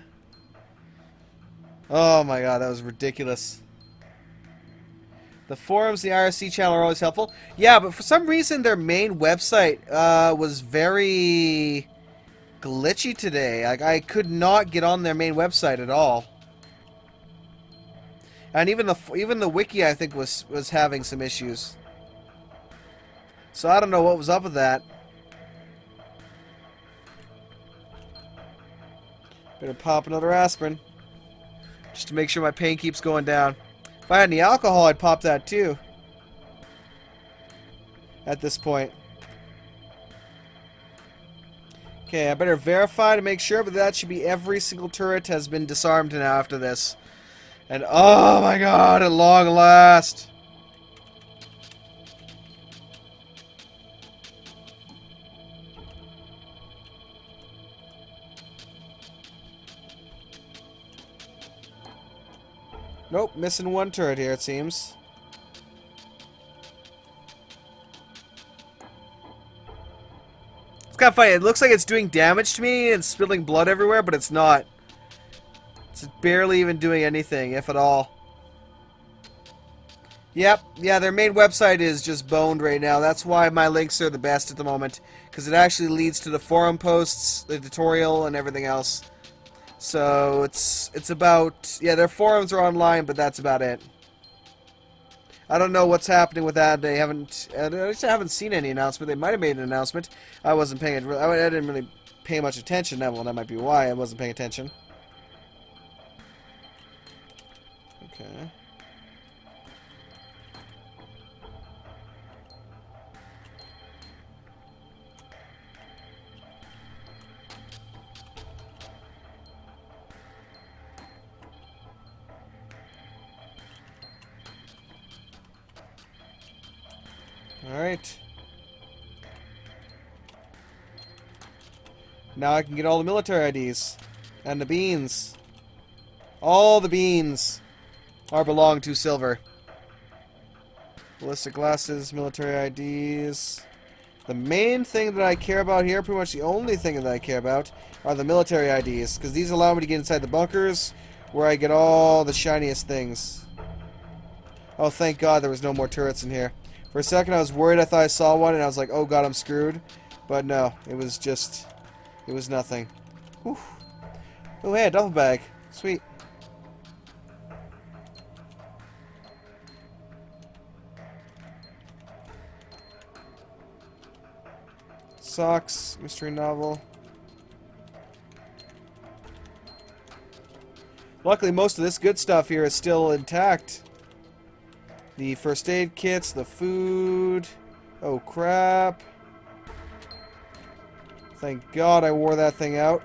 Oh my God, that was ridiculous. The forums, the IRC channel are always helpful. Yeah, but for some reason their main website was very glitchy today. Like, I could not get on their main website at all. And even the wiki, I think, was having some issues. So I don't know what was up with that. Better pop another aspirin. Just to make sure my pain keeps going down. If I had any alcohol, I'd pop that too. At this point. Okay, I better verify to make sure, but that should be every single turret has been disarmed now after this. And oh my God, at long last. Nope, missing one turret here, it seems. It's kind of funny. It looks like it's doing damage to me and spilling blood everywhere, but it's not. It's barely even doing anything, if at all. Yep, yeah, their main website is just boned right now. That's why my links are the best at the moment, because it actually leads to the forum posts, the tutorial, and everything else. So it's about, yeah, their forums are online, but that's about it. I don't know what's happening with that. They haven't, at least I haven't seen any announcement. They might have made an announcement. I wasn't paying it. I didn't really pay much attention. Well, that might be why I wasn't paying attention. Okay. Alright. Now I can get all the military IDs. And the beans. All the beans are belong to Silver. Ballistic glasses, military IDs. The main thing that I care about here, pretty much the only thing that I care about, are the military IDs. Because these allow me to get inside the bunkers, where I get all the shiniest things. Oh, thank God there was no more turrets in here. For a second I was worried. I thought I saw one and I was like, oh God, I'm screwed. But no, it was just, it was nothing. Whew. Oh hey, a duffel bag. Sweet. Socks, mystery novel. Luckily most of this good stuff here is still intact. The first aid kits, the food. Oh crap. Thank God I wore that thing out.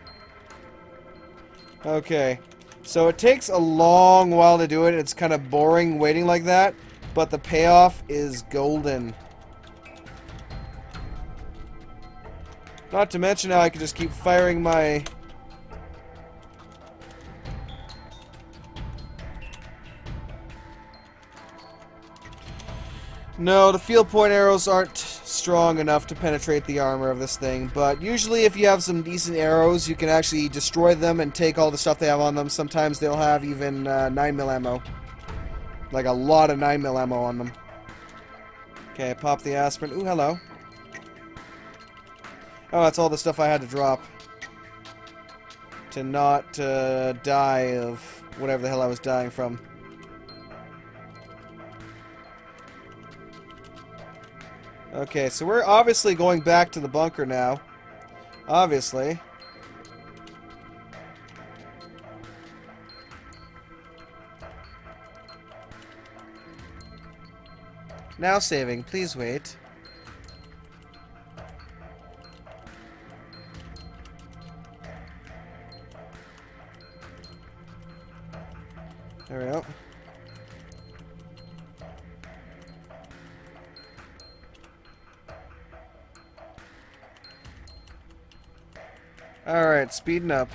Okay. So it takes a long while to do it. It's kind of boring waiting like that. But the payoff is golden. Not to mention now I can just keep firing my... No, the field point arrows aren't strong enough to penetrate the armor of this thing, but usually if you have some decent arrows, you can actually destroy them and take all the stuff they have on them. Sometimes they'll have even 9mm ammo. Like a lot of 9mm ammo on them. Okay, pop the aspirin. Ooh, hello. Oh, that's all the stuff I had to drop. To not die of whatever the hell I was dying from. Okay, so we're obviously going back to the bunker now. Obviously. Now saving. Please wait. There we go. Alright, speeding up.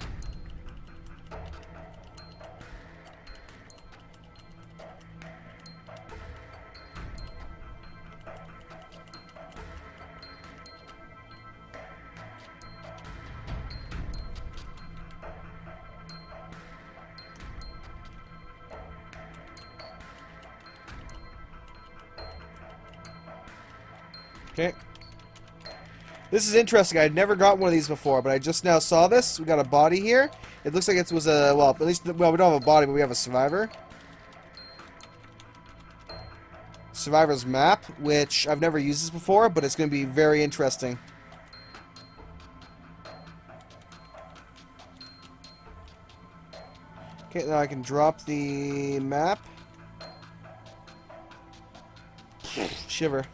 Okay. This is interesting. I'd never got one of these before, but I just now saw this. We got a body here. It looks like it was a, well, at least, well, we don't have a body, but we have a survivor. Survivor's map, which I've never used this before, but it's going to be very interesting. Okay, now I can drop the map. Shiver.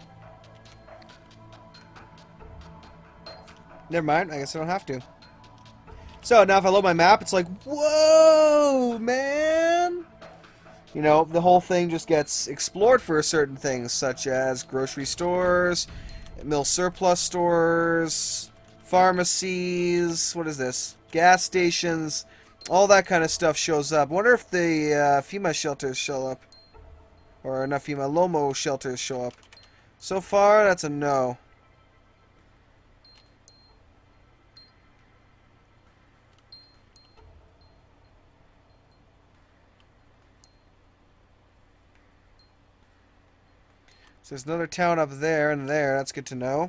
Never mind, I guess I don't have to. So, now if I load my map, it's like, whoa, man! You know, the whole thing just gets explored for certain things, such as grocery stores, mill surplus stores, pharmacies, what is this? Gas stations, all that kind of stuff shows up. I wonder if the FEMA shelters show up. Or not FEMA, Lomo shelters show up. So far, that's a no. So there's another town up there and there. That's good to know.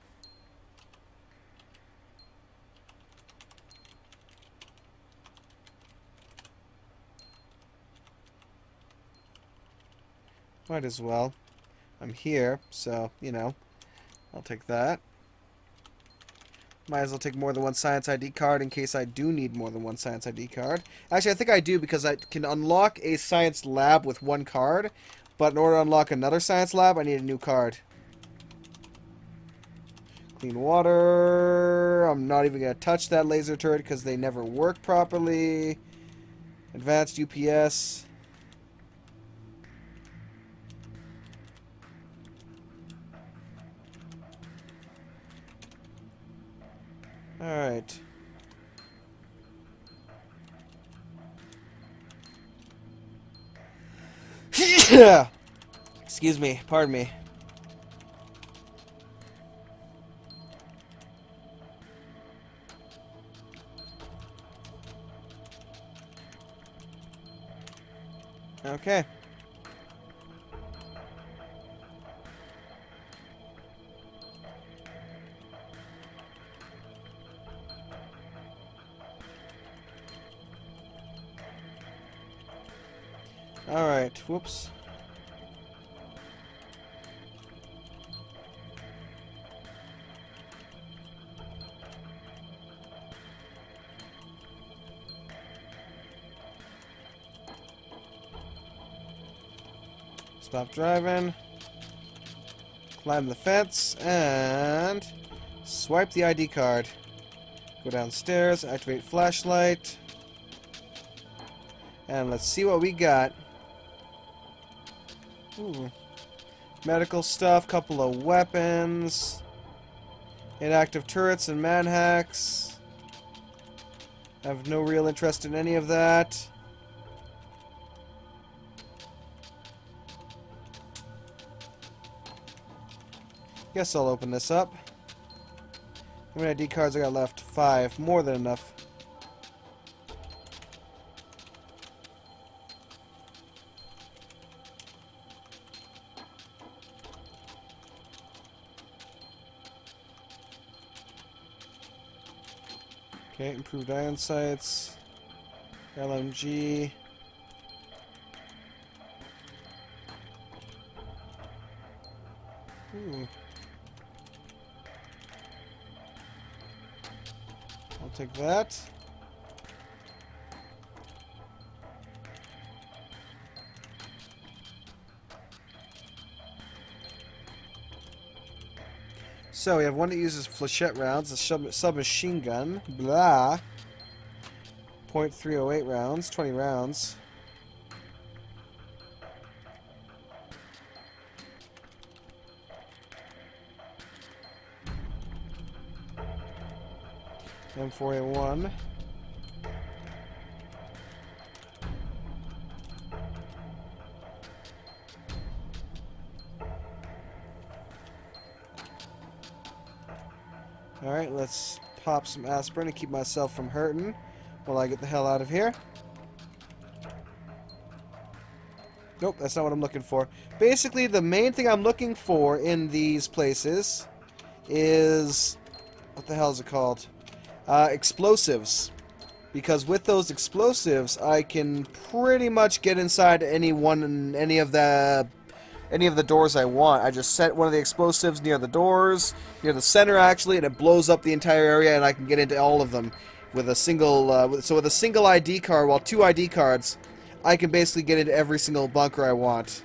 Might as well. I'm here, so, you know, I'll take that. Might as well take more than one science ID card in case I do need more than one science ID card. Actually, I think I do because I can unlock a science lab with one card. But in order to unlock another science lab, I need a new card. Clean water. I'm not even going to touch that laser turret because they never work properly. Advanced UPS. Alright. Excuse me, pardon me. Okay. Alright, whoops. Stop driving. Climb the fence and swipe the ID card. Go downstairs, activate flashlight. And let's see what we got. Ooh. Medical stuff, couple of weapons. Inactive turrets and manhacks. I have no real interest in any of that. Guess I'll open this up. How many ID cards I got left? 5. More than enough. Okay, improved ion sights. LMG. Hmm. I'll take that. So we have one that uses flechette rounds, a submachine gun, blah. .308 rounds, 20 rounds. M4A1. Alright, let's pop some aspirin and keep myself from hurting while I get the hell out of here. Nope, that's not what I'm looking for. Basically, the main thing I'm looking for in these places is... what the hell is it called? Explosives. Because with those explosives, I can pretty much get inside any of the doors I want. I just set one of the explosives near the doors, near the center actually, and it blows up the entire area, and I can get into all of them with a single. So with a single ID card, well, 2 ID cards, I can basically get into every single bunker I want.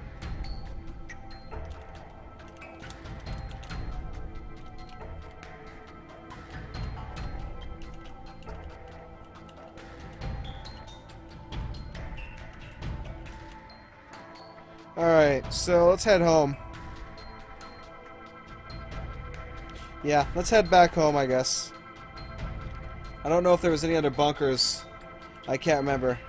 Alright, so let's head home. Yeah, let's head back home, I guess. I don't know if there was any other bunkers. I can't remember.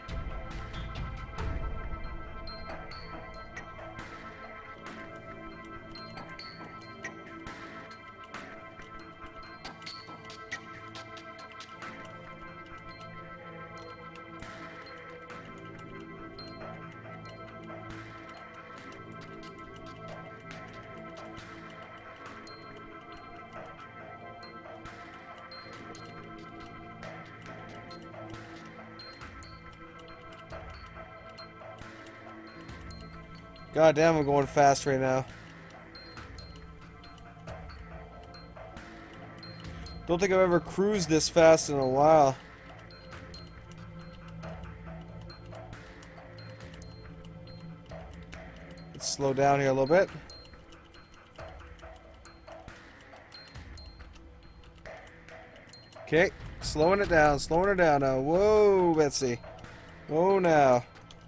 God damn, I'm going fast right now. Don't think I've ever cruised this fast in a while. Let's slow down here a little bit. Okay, slowing it down now. Whoa, Betsy. Whoa now.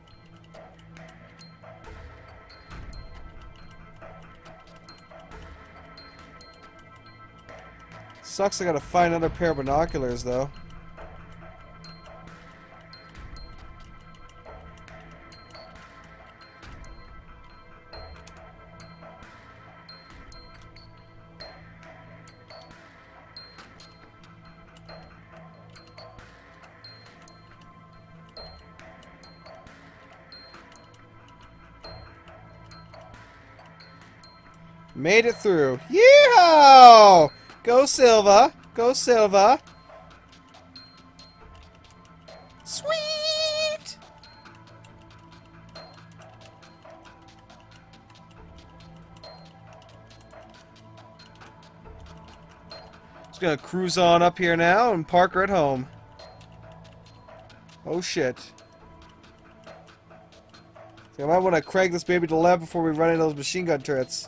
Sucks I gotta find another pair of binoculars, though. Made it through. Yeehaw! Go Silva! Go Silva! Sweet! Just gonna cruise on up here now and park her at home. Oh shit. So I might want to crank this baby to 11 before we run into those machine gun turrets.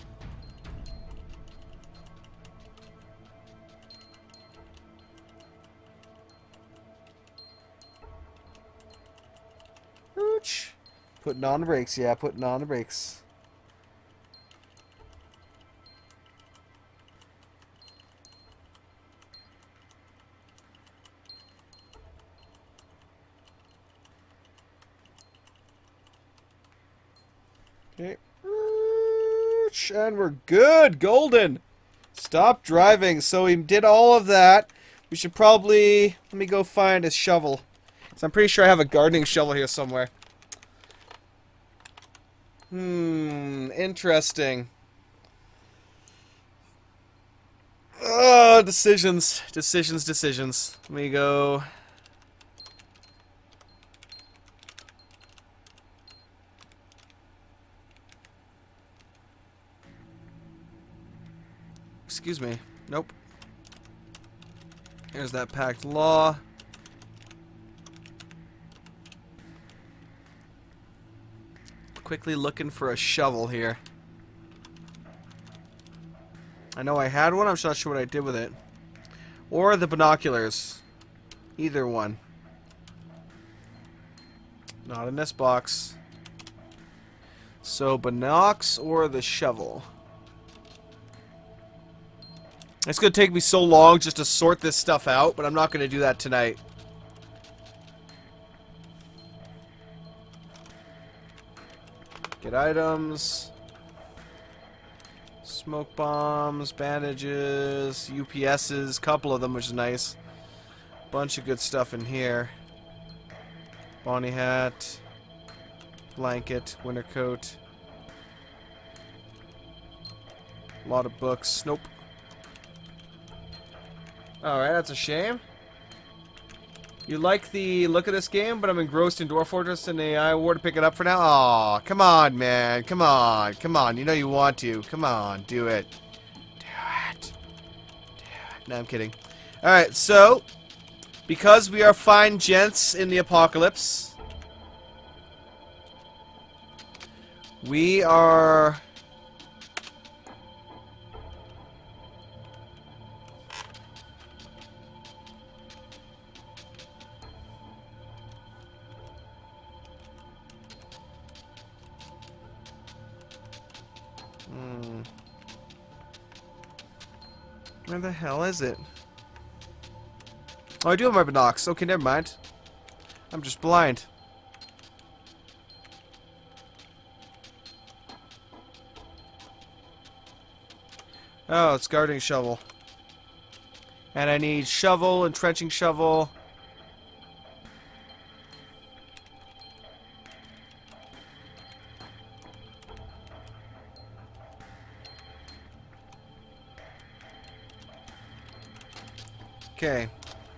Putting on the brakes, yeah, putting on the brakes. Okay. And we're good! Golden! Stop driving. So we did all of that. We should probably... let me go find a shovel. So I'm pretty sure I have a gardening shovel here somewhere. Interesting. Oh, decisions. Decisions. Let me go... excuse me. Nope. Here's that packed law. Quickly looking for a shovel here. I know I had one, I'm just not sure what I did with it. Or the binoculars. Either one. Not in this box. So, binocs or the shovel. It's going to take me so long just to sort this stuff out, but I'm not going to do that tonight. Get items. Smoke bombs, bandages, UPSs, couple of them, which is nice. Bunch of good stuff in here. Bonnie hat, blanket, winter coat. A lot of books. Nope. Alright, that's a shame. You like the look of this game, but I'm engrossed in Dwarf Fortress and AI War to pick it up for now? Aw, come on, man. Come on. Come on. You know you want to. Come on. Do it. Do it. Do it. No, I'm kidding. Alright, so, because we are fine gents in the apocalypse, we are... Where the hell is it? Oh, I do have my binocs. Okay, never mind. I'm just blind. Oh, it's gardening shovel. And I need shovel and trenching shovel. Okay.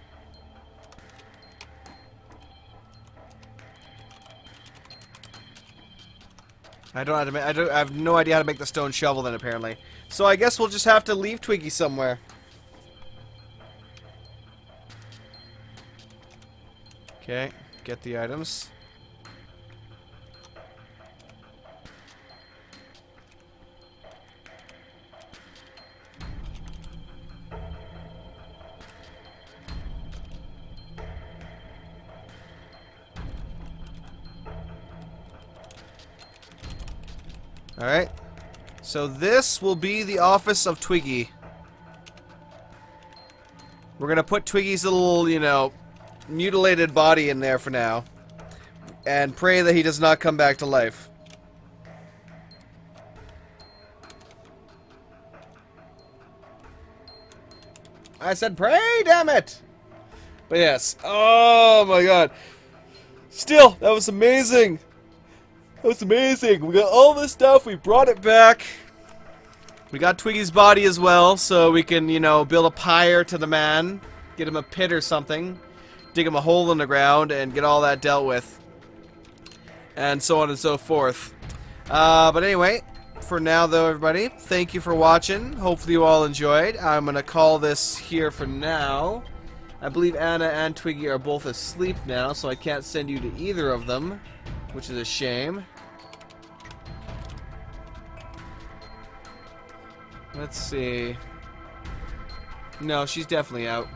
I have no idea how to make the stone shovel then, apparently. So I guess we'll just have to leave Twiggy somewhere. Okay, get the items. Alright. So this will be the office of Twiggy. We're gonna put Twiggy's little, you know, mutilated body in there for now. And pray that he does not come back to life. I said pray, damn it! But yes. Oh my god. Still, that was amazing. That was amazing. We got all this stuff. We brought it back. We got Twiggy's body as well, so we can, you know, build a pyre to the man. Get him a pit or something. Dig him a hole in the ground and get all that dealt with. And so on and so forth. But anyway, for now though, everybody, thank you for watching. Hopefully you all enjoyed. I'm going to call this here for now. I believe Anna and Twiggy are both asleep now, so I can't send you to either of them. Which is a shame. Let's see. No, she's definitely out.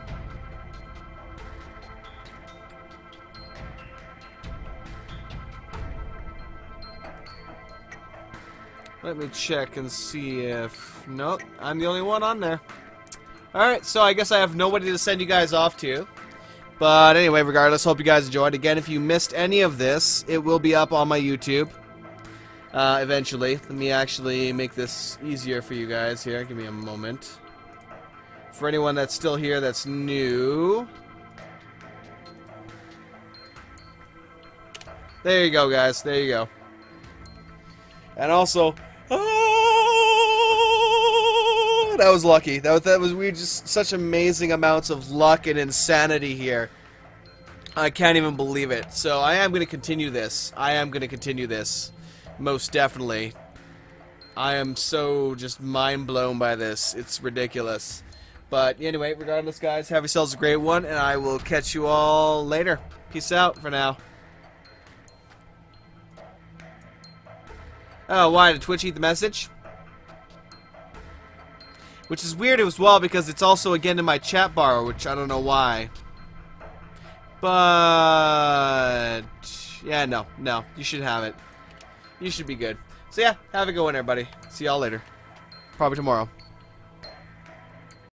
Let me check and see if... Nope, I'm the only one on there. Alright, so I guess I have nobody to send you guys off to. But anyway, regardless, hope you guys enjoyed. Again, if you missed any of this, it will be up on my YouTube. Eventually. Let me actually make this easier for you guys here. Give me a moment. For anyone that's still here that's new. There you go, guys. There you go. And also... that was lucky. That was weird. Just such amazing amounts of luck and insanity here. I can't even believe it. So I am going to continue this. I am going to continue this. Most definitely. I am so just mind blown by this. It's ridiculous. But anyway, regardless, guys, have yourselves a great one, and I will catch you all later. Peace out for now. Oh, why? Did Twitch eat the message? Which is weird as well, because it's also again in my chat bar, which I don't know why. But yeah, no, you should have it. You should be good. So yeah, have a good one, everybody. See y'all later. Probably tomorrow.